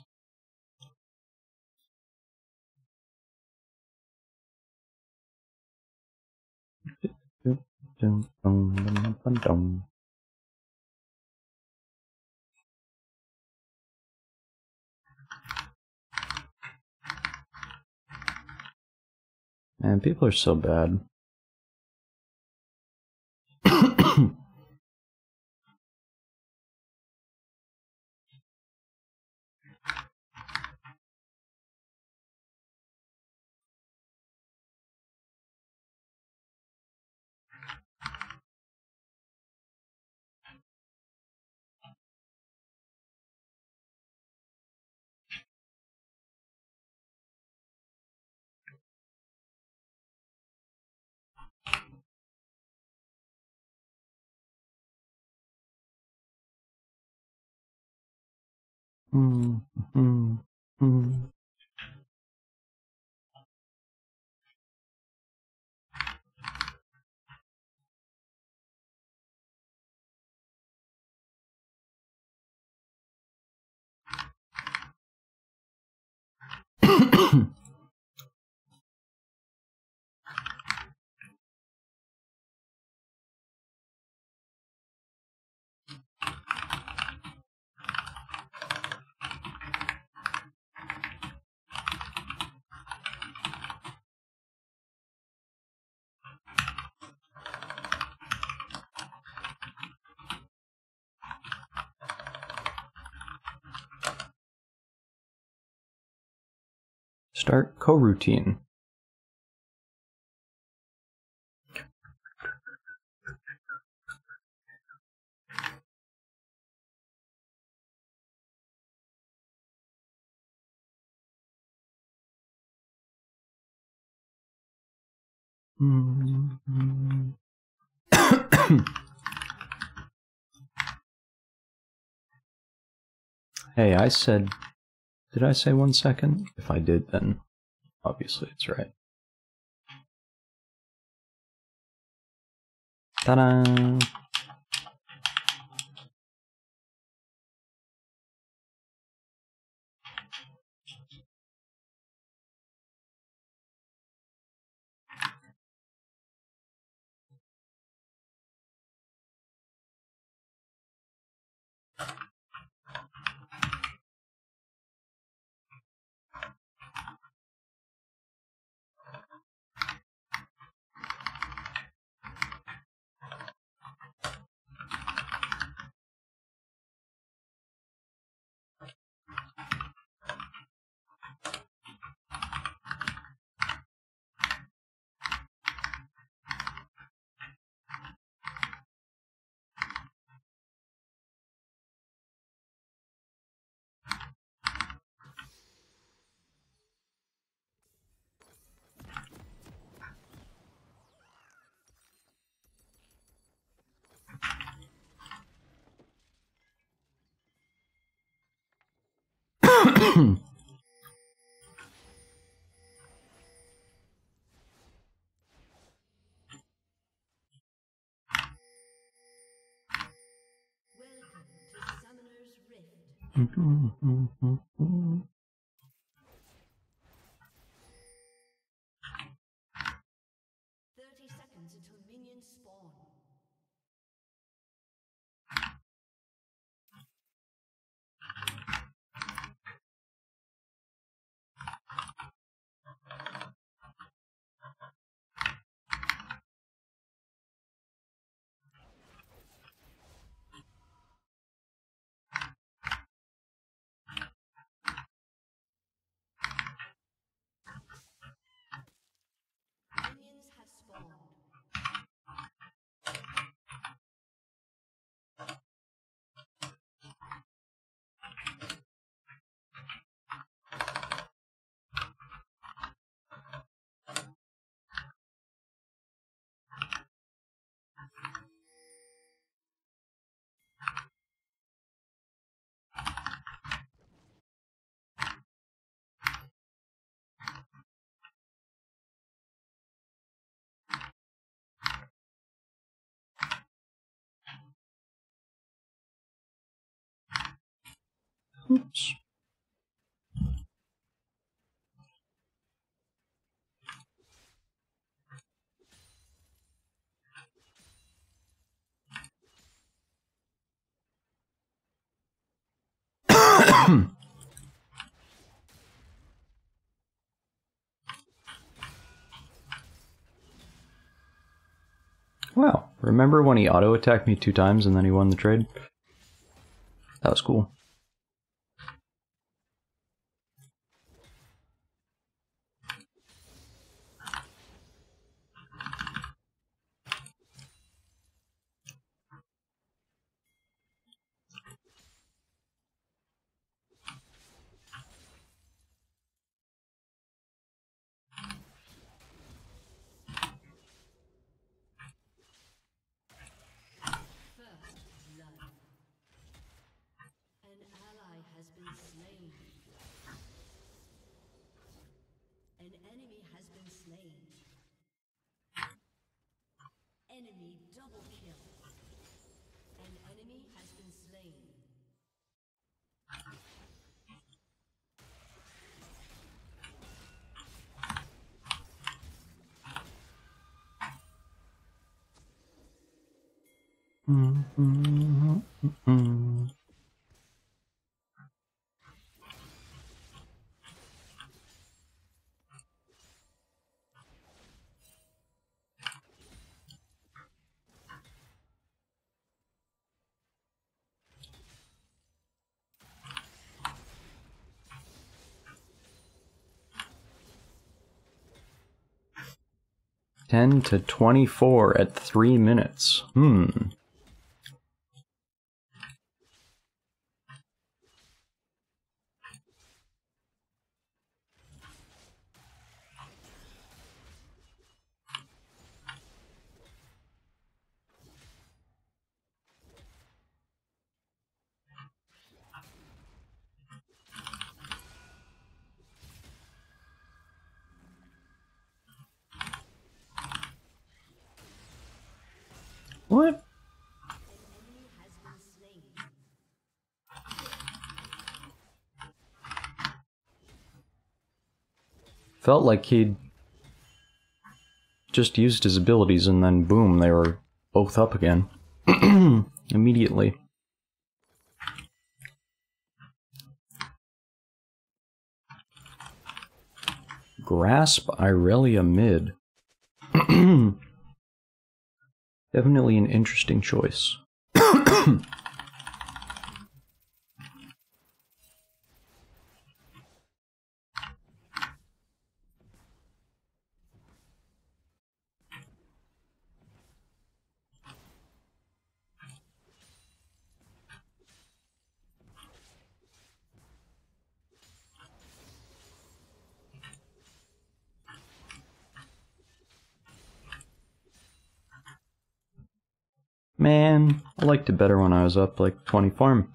Man, people are so bad. Start coroutine. Hey, I said... Did I say 1 second? If I did, then obviously it's right. Ta-da! Welcome to Summoner's Rift. 30 seconds until minions spawn. Minions have spawned. Oops. Wow, remember when he auto-attacked me 2 times and then he won the trade? That was cool. First blood. An ally has been slain. An enemy has been slain. Enemy double kill. An enemy has been slain. Mm-hmm. 10 to 24 at 3 minutes. What? Felt like he'd just used his abilities and then boom, they were both up again. Immediately. Grasp Irelia mid. Definitely an interesting choice. Man, I liked it better when I was up like 20 farm.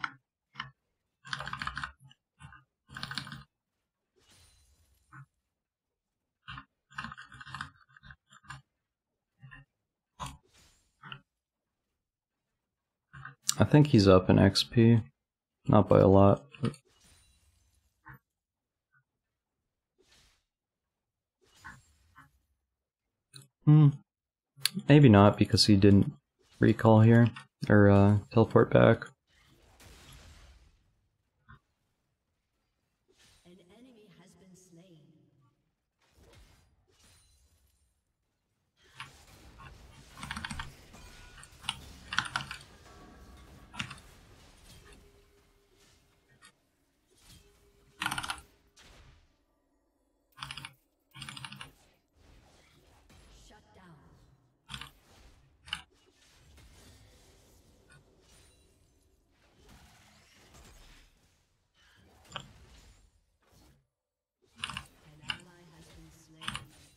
I think he's up in XP. Not by a lot. Maybe not, because he didn't recall here. Or teleport back. An enemy has been slain. Shut down. An ally has been slain.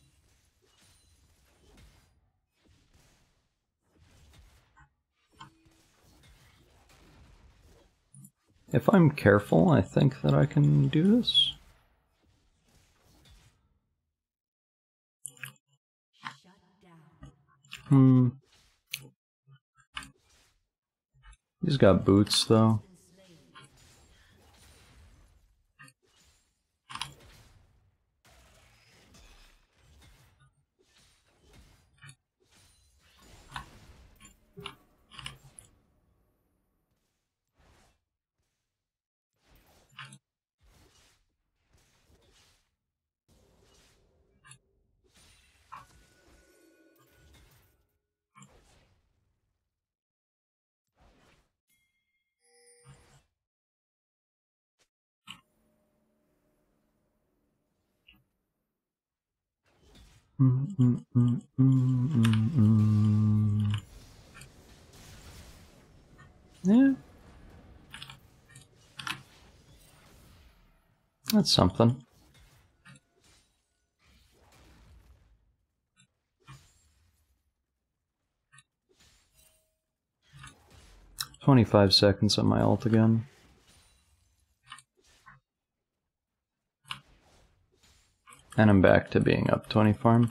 If I'm careful, I think that I can do this. Shut down. He's got boots, though. Yeah. That's something. "25 seconds on my ult again. And I'm back to being up 20 farm.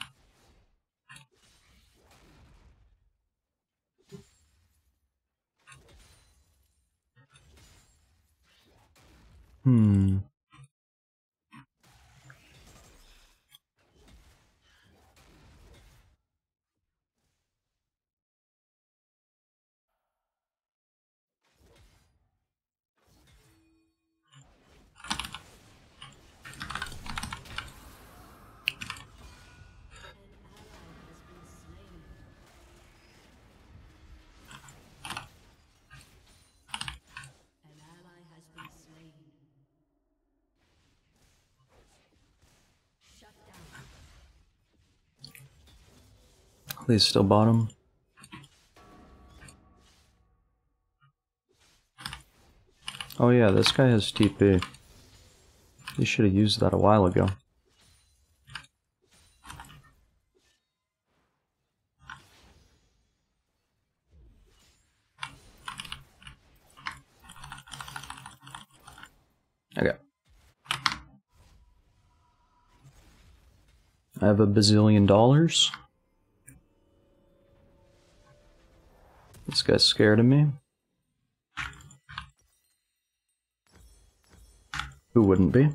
An ally has been slain. Shut down. Please still bottom. Oh yeah, this guy has TP. He should have used that a while ago. Okay. I have $1 bazillion. This guy's scared of me. Who wouldn't be?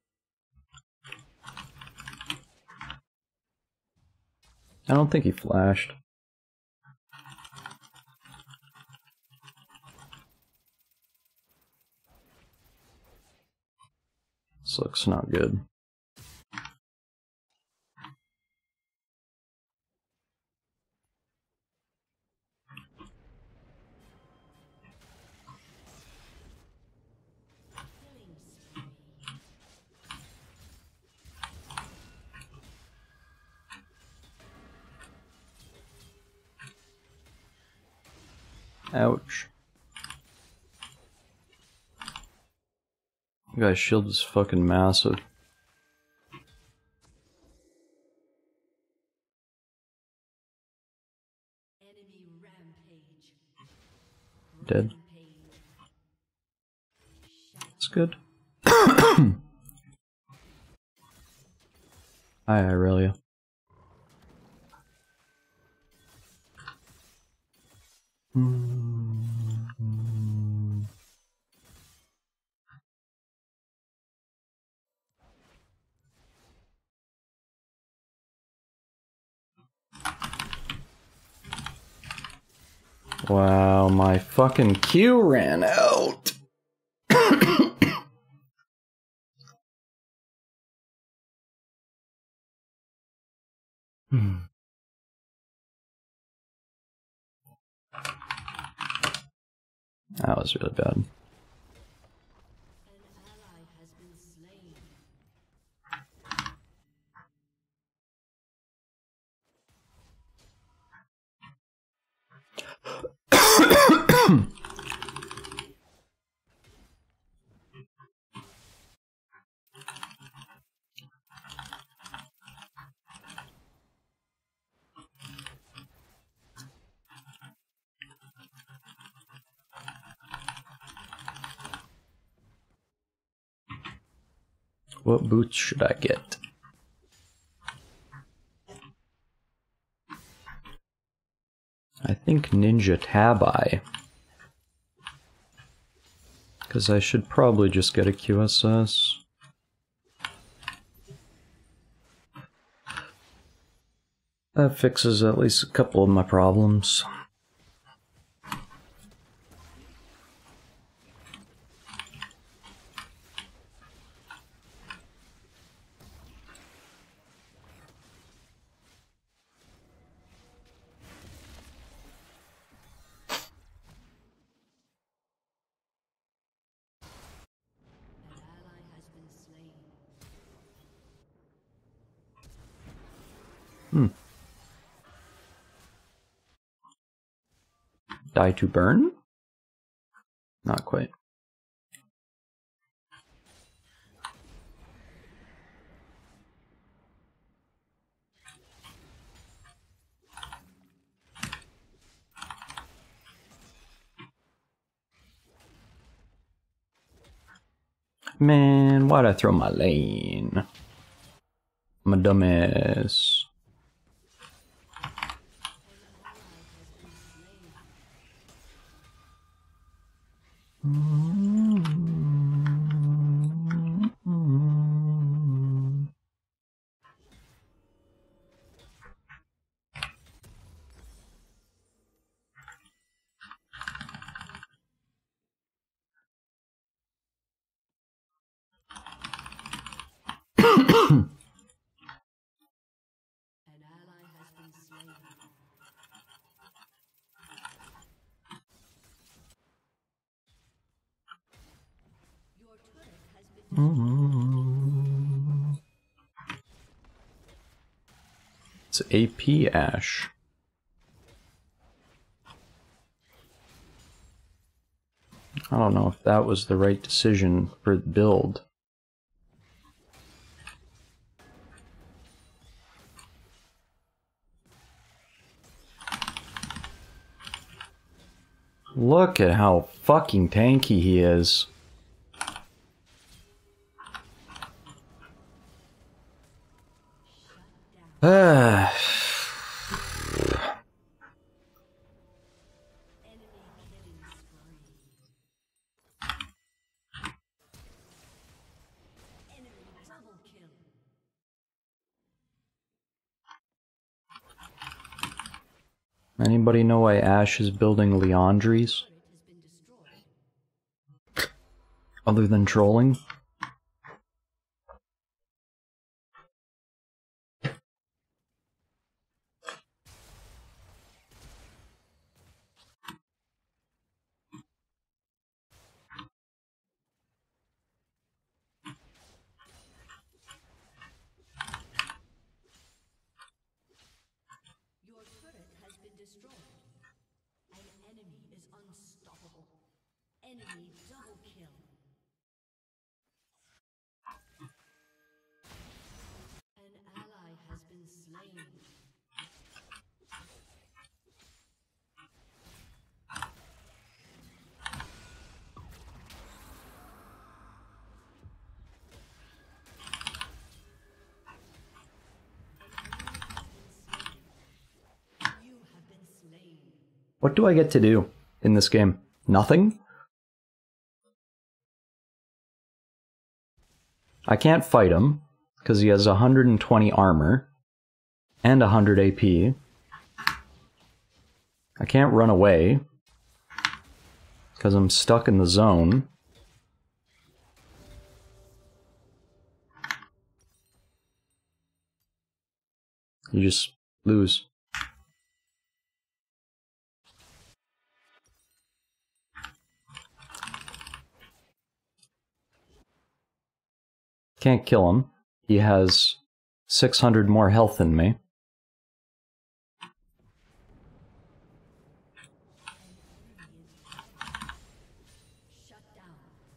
I don't think he flashed. This looks not good. Ouch. That guy's shield is fucking massive. Enemy rampage. Dead. That's good. Hi, Irelia. Wow, my fucking Q ran out. That was really bad. An ally has been slain. What boots should I get? I think Ninja Tabi. Because I should probably just get a QSS. That fixes at least a couple of my problems. An ally has been slain. Die to burn? Not quite. Man, why'd I throw my lane? I'm a dumbass. An ally has been slain. Your turret has been It's AP Ash. I don't know if that was the right decision for the build. Look at how fucking tanky he is. Ah. An Anybody know why Ashe is building Liandry's? Other than trolling? Your turret has been destroyed. An enemy is unstoppable. Enemy double kill. An ally has been slain. You have been slain. What do I get to do in this game? Nothing? I can't fight him, because he has 120 armor, and 100 AP. I can't run away, because I'm stuck in the zone. You just lose. Can't kill him. He has 600 more health than me. Shut down.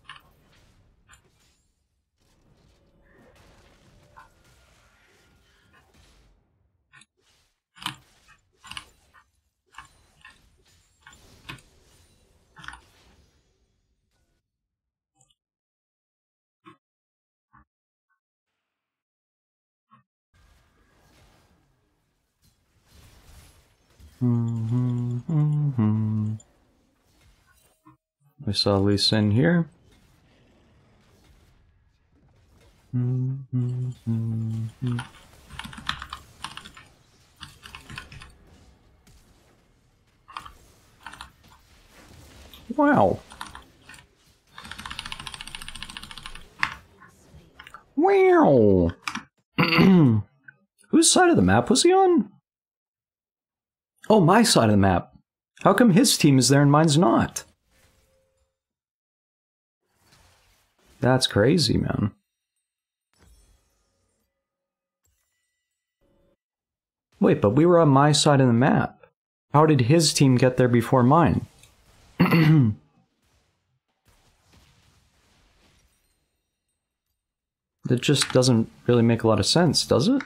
We saw Lee Sin here. Wow. Wow. Whose side of the map was he on? Oh, my side of the map. How come his team is there and mine's not? That's crazy, man. Wait, but we were on my side of the map. How did his team get there before mine? That just doesn't really make a lot of sense, does it?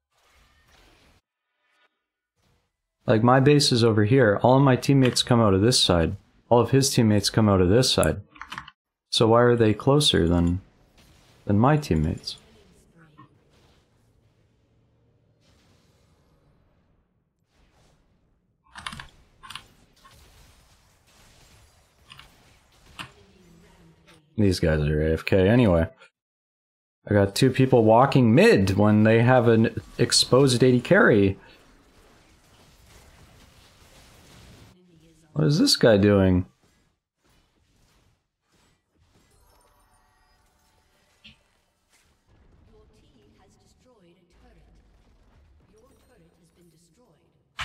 Like, my base is over here. All of my teammates come out of this side. All of his teammates come out of this side. So why are they closer than my teammates? These guys are AFK anyway. I got two people walking mid when they have an exposed AD carry. What is this guy doing? Your team has destroyed a turret. Your turret has been destroyed.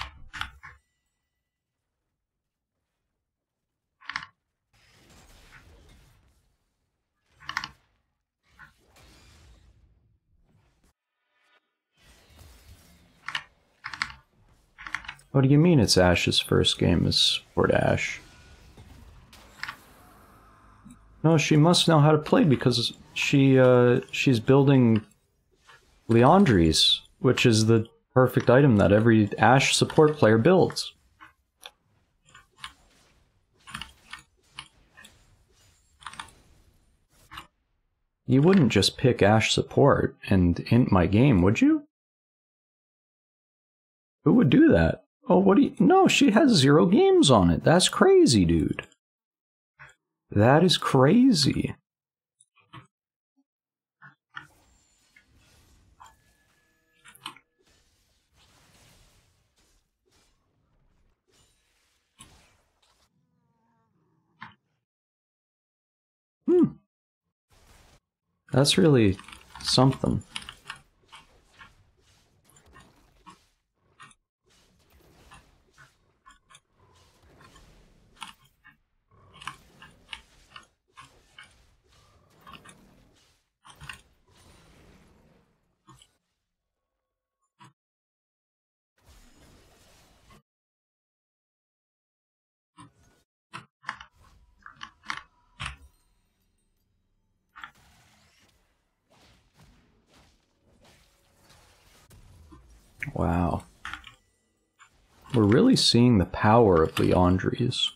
What do you mean it's Ashe's first game as support Ashe? No, she must know how to play because she's building Liandry's, which is the perfect item that every Ashe support player builds. You wouldn't just pick Ashe support and int my game, would you? Who would do that? Oh, what do you... No, she has 0 games on it. That's crazy, dude. That is crazy. That's really something. Wow. We're really seeing the power of Liandry's.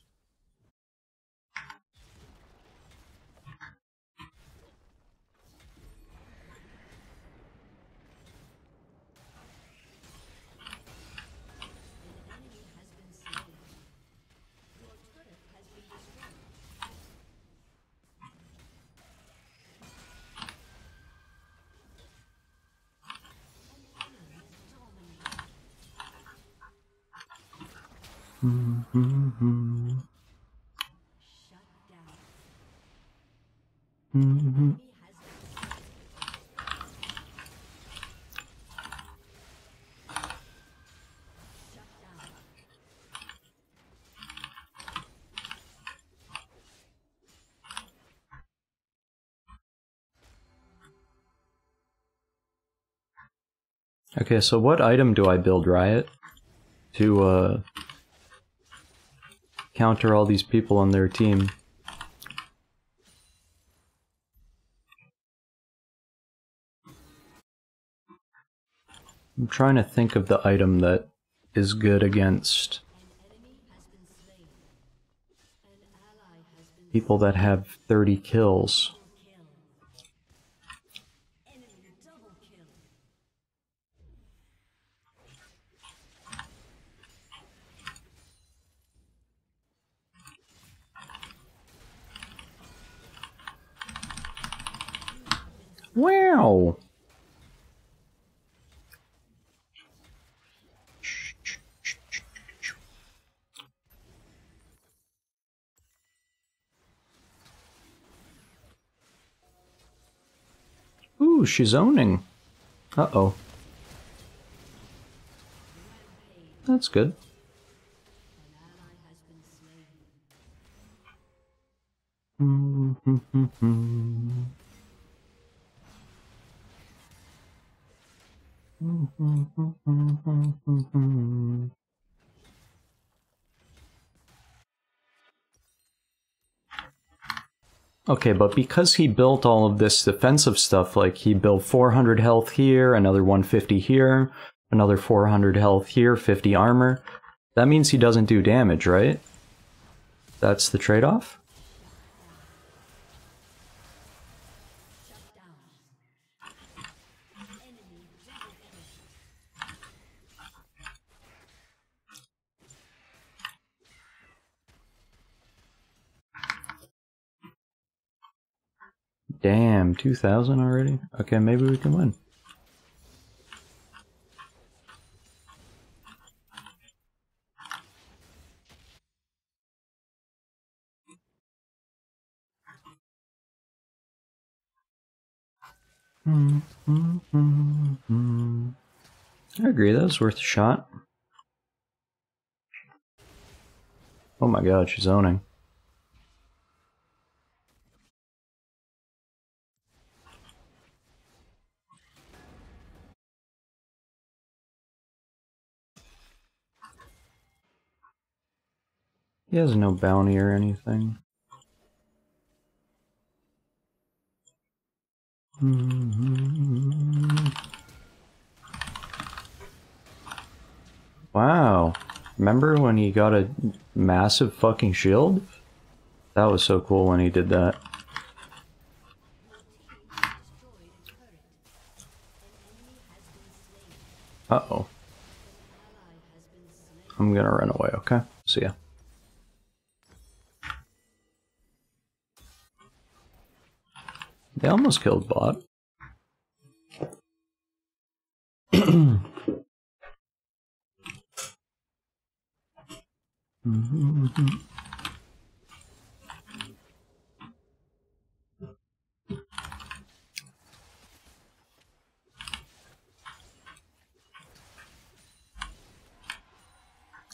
Okay, so what item do I build, Riot? To, counter all these people on their team? I'm trying to think of the item that is good against people that have 30 kills. Wow! Ooh, she's owning. Uh-oh. That's good. Okay, but because he built all of this defensive stuff, like he built 400 health here, another 150 here, another 400 health here, 50 armor, that means he doesn't do damage, right? That's the trade-off? Damn, 2,000 already? Okay, maybe we can win. I agree, that was worth a shot. Oh my god, she's owning. He has no bounty or anything. Wow. Remember when he got a massive fucking shield? That was so cool when he did that. Uh-oh. I'm gonna run away, okay? See ya. They almost killed bot.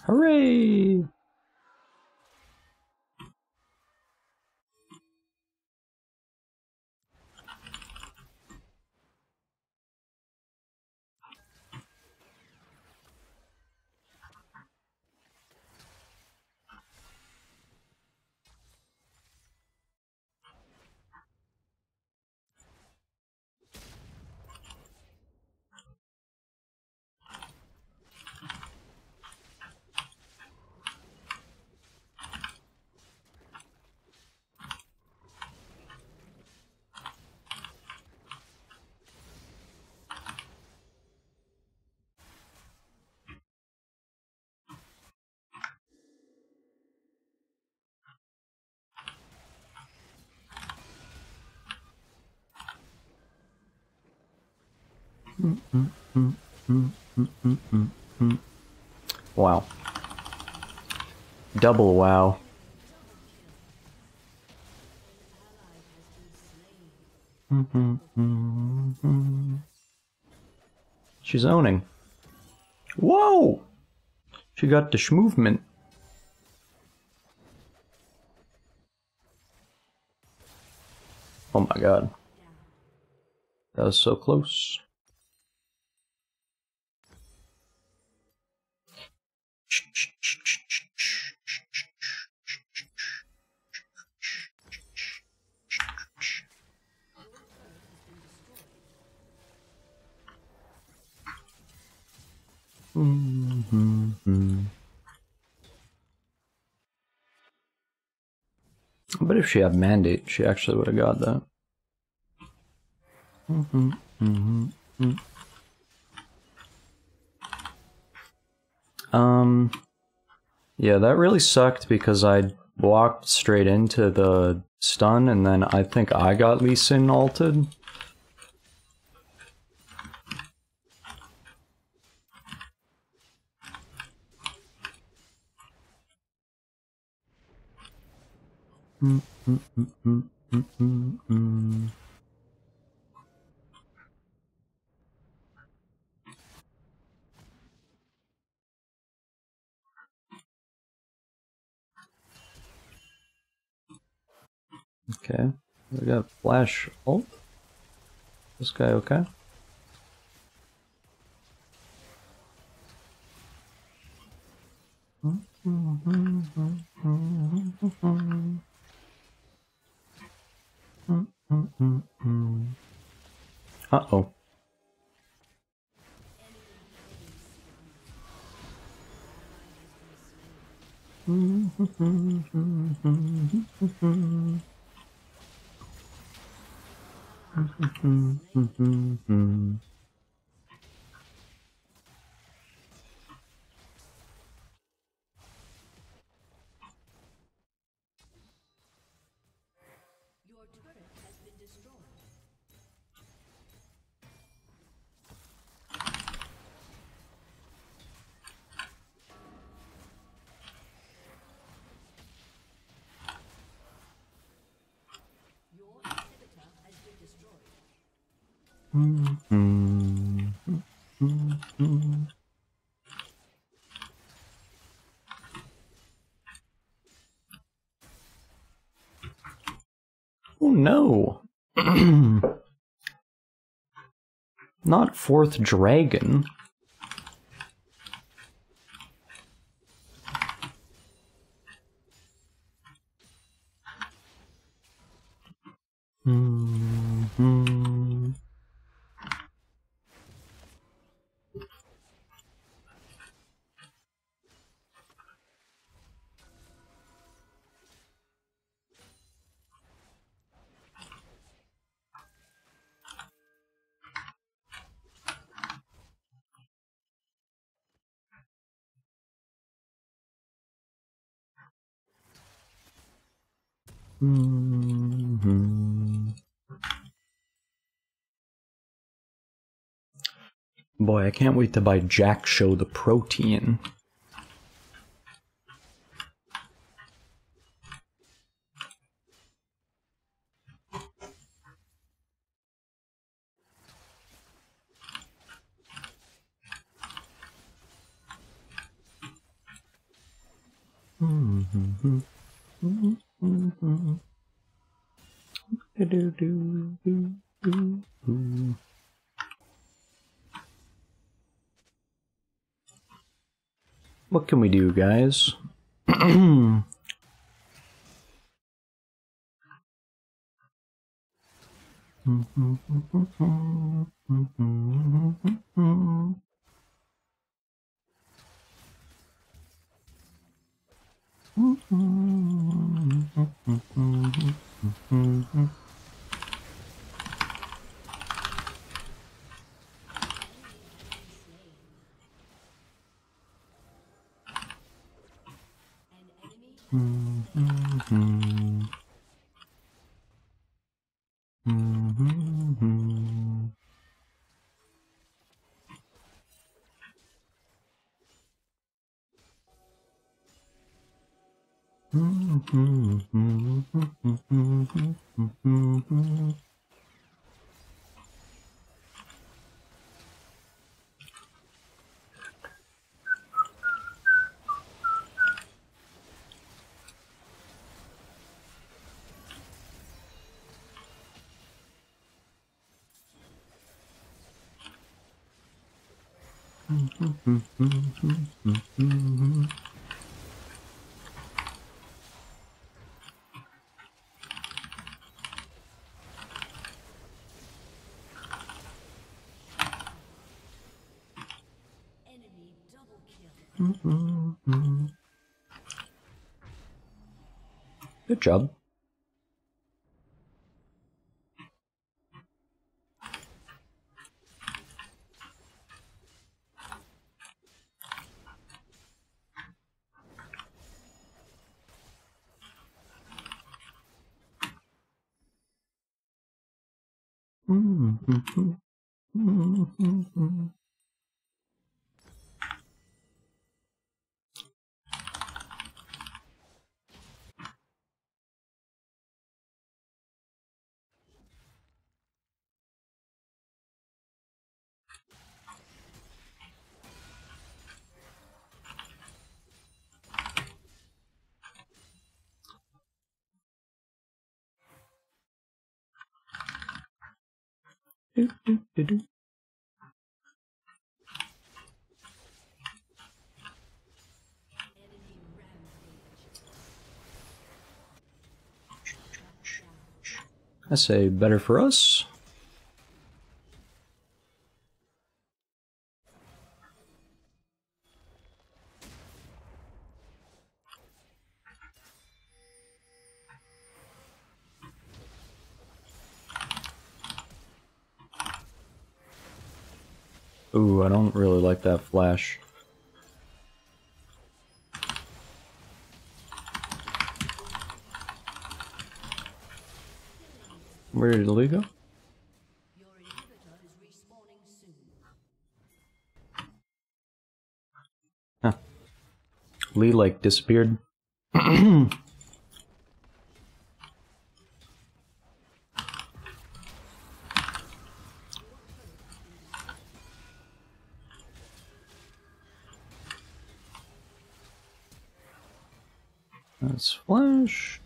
Hooray! Wow. Double wow. She's owning. Whoa! She got the movement. Oh my god. That was so close. But if she had Mandate, she actually would have got that. Yeah, that really sucked because I walked straight into the stun and then I think I got Lee Sin ulted. Okay, we got flash ult. This guy okay? Uh-oh. Your turret has been destroyed. Your inhibitor has been destroyed. Oh no! Not fourth dragon. Boy, I can't wait to buy Jack Show the protein. What can we do, guys? Enemy double kill. Good job. I say better for us. Ooh, I don't really like that flash. Where did Lee go? Your inhibitor is respawning soon. Huh. Lee, like, disappeared. That's flash.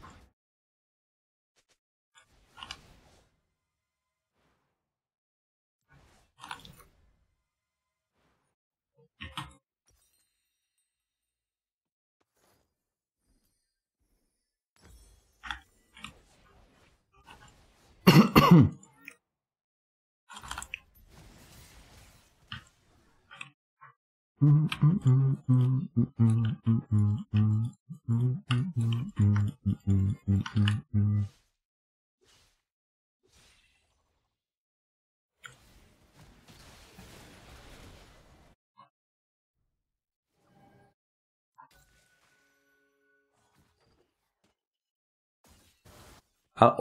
Oh.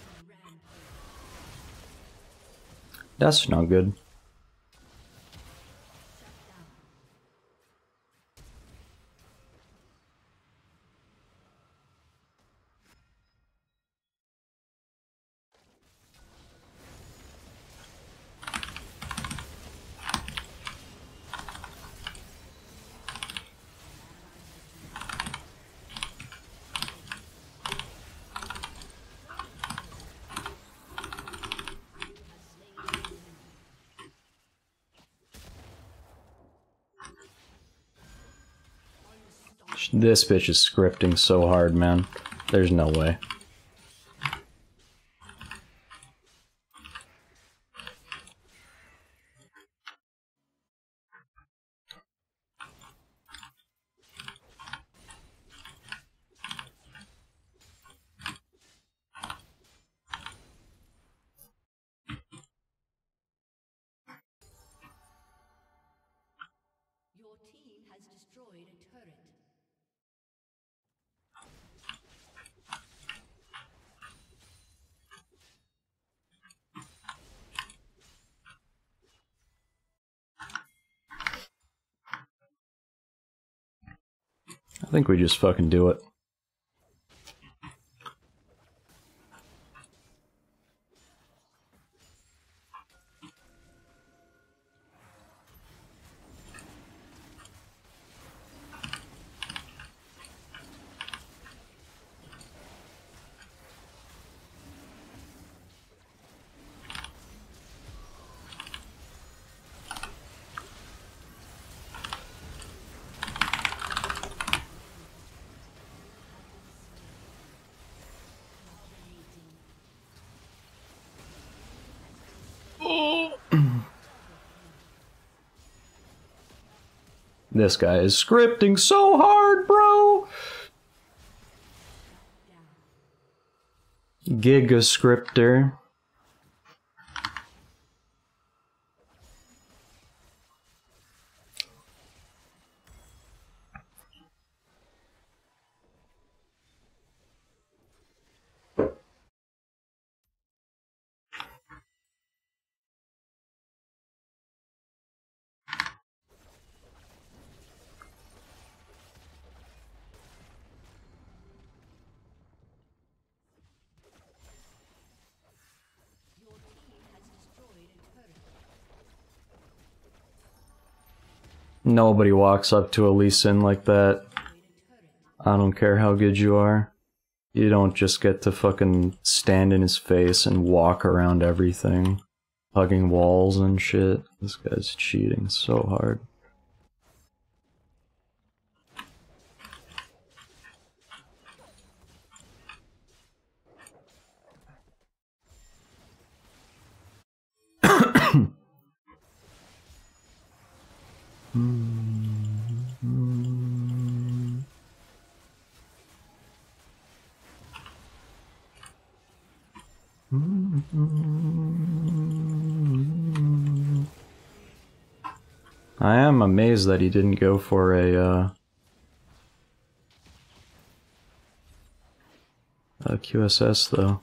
That's not good. This bitch is scripting so hard, man. There's no way. Your team has destroyed a turret. I think we just fucking do it. This guy is scripting so hard, bro! Giga scripter. Your team has destroyed a turret. Nobody walks up to a Lee Sin like that. I don't care how good you are. You don't just get to fucking stand in his face and walk around everything. Hugging walls and shit. This guy's cheating so hard. I am amazed that he didn't go for a QSS though.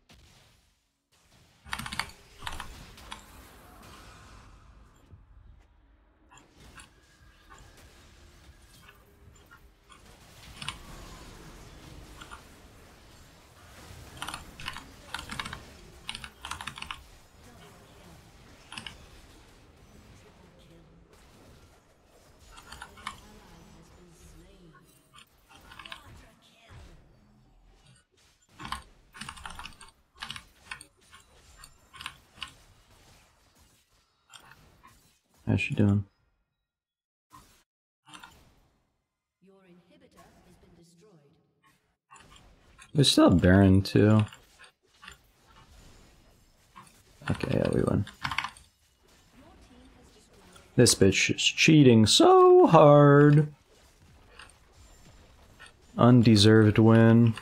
How's she doing? Your inhibitor has been destroyed. We still have Baron too. Okay, yeah, we win. This bitch is cheating so hard. Undeserved win.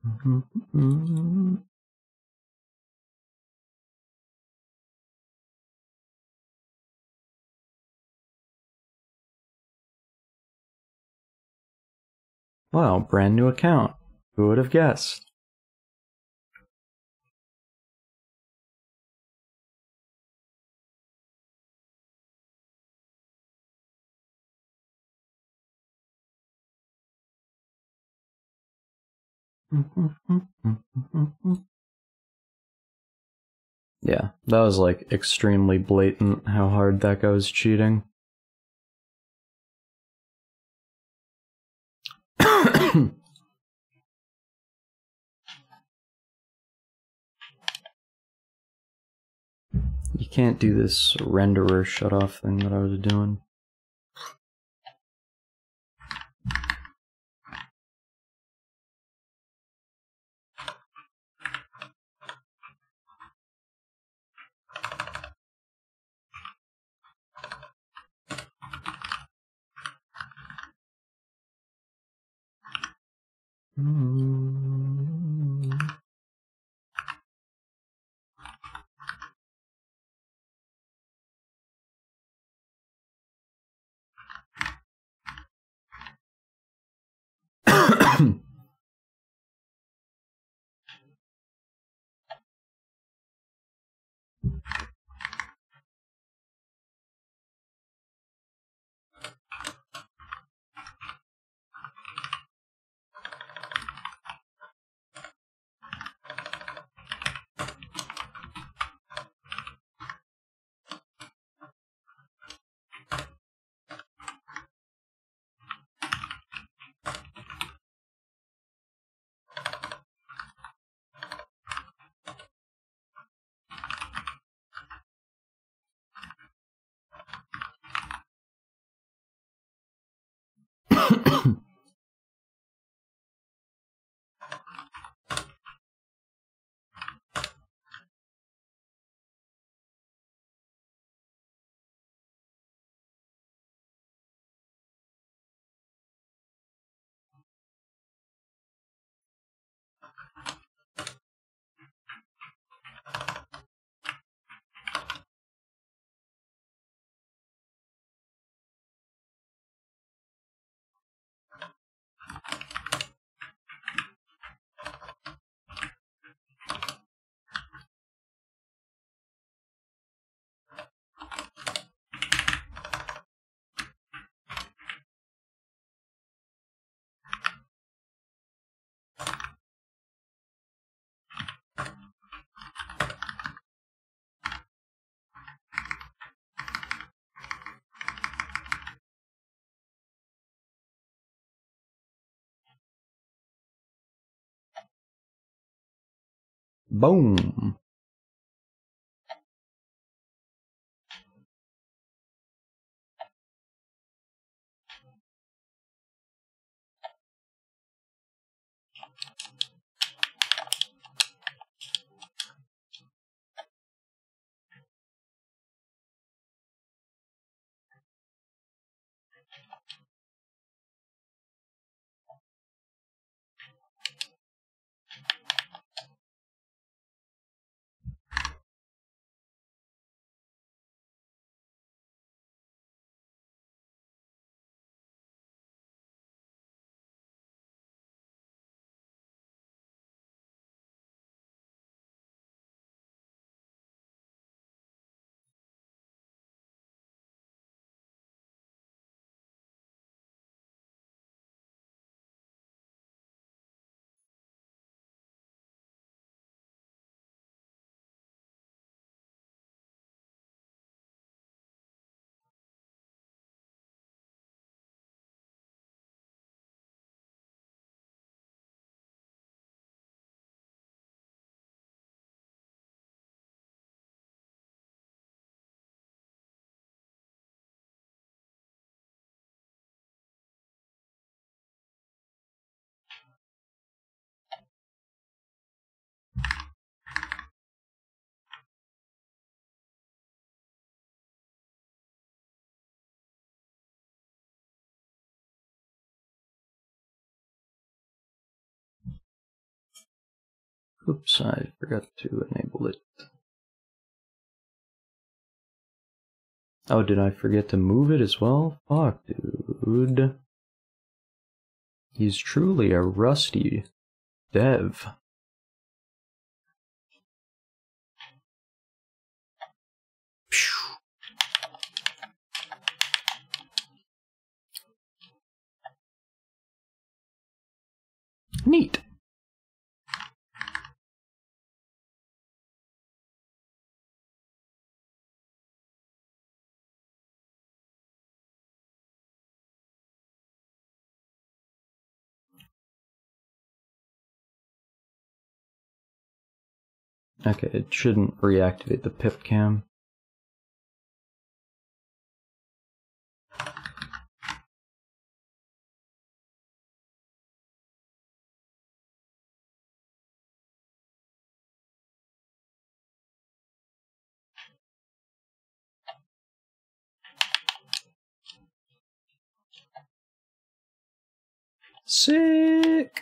Wow, brand new account. Who would have guessed? Yeah, that was like extremely blatant how hard that guy was cheating. You can't do this renderer shut off thing that I was doing. Boom. Oops, I forgot to enable it. Oh, did I forget to move it as well? Fuck, dude. He's truly a rusty dev. Neat. Okay, it shouldn't reactivate the pip cam. Sick!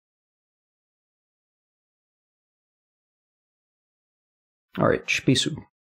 Alright, Shipisu.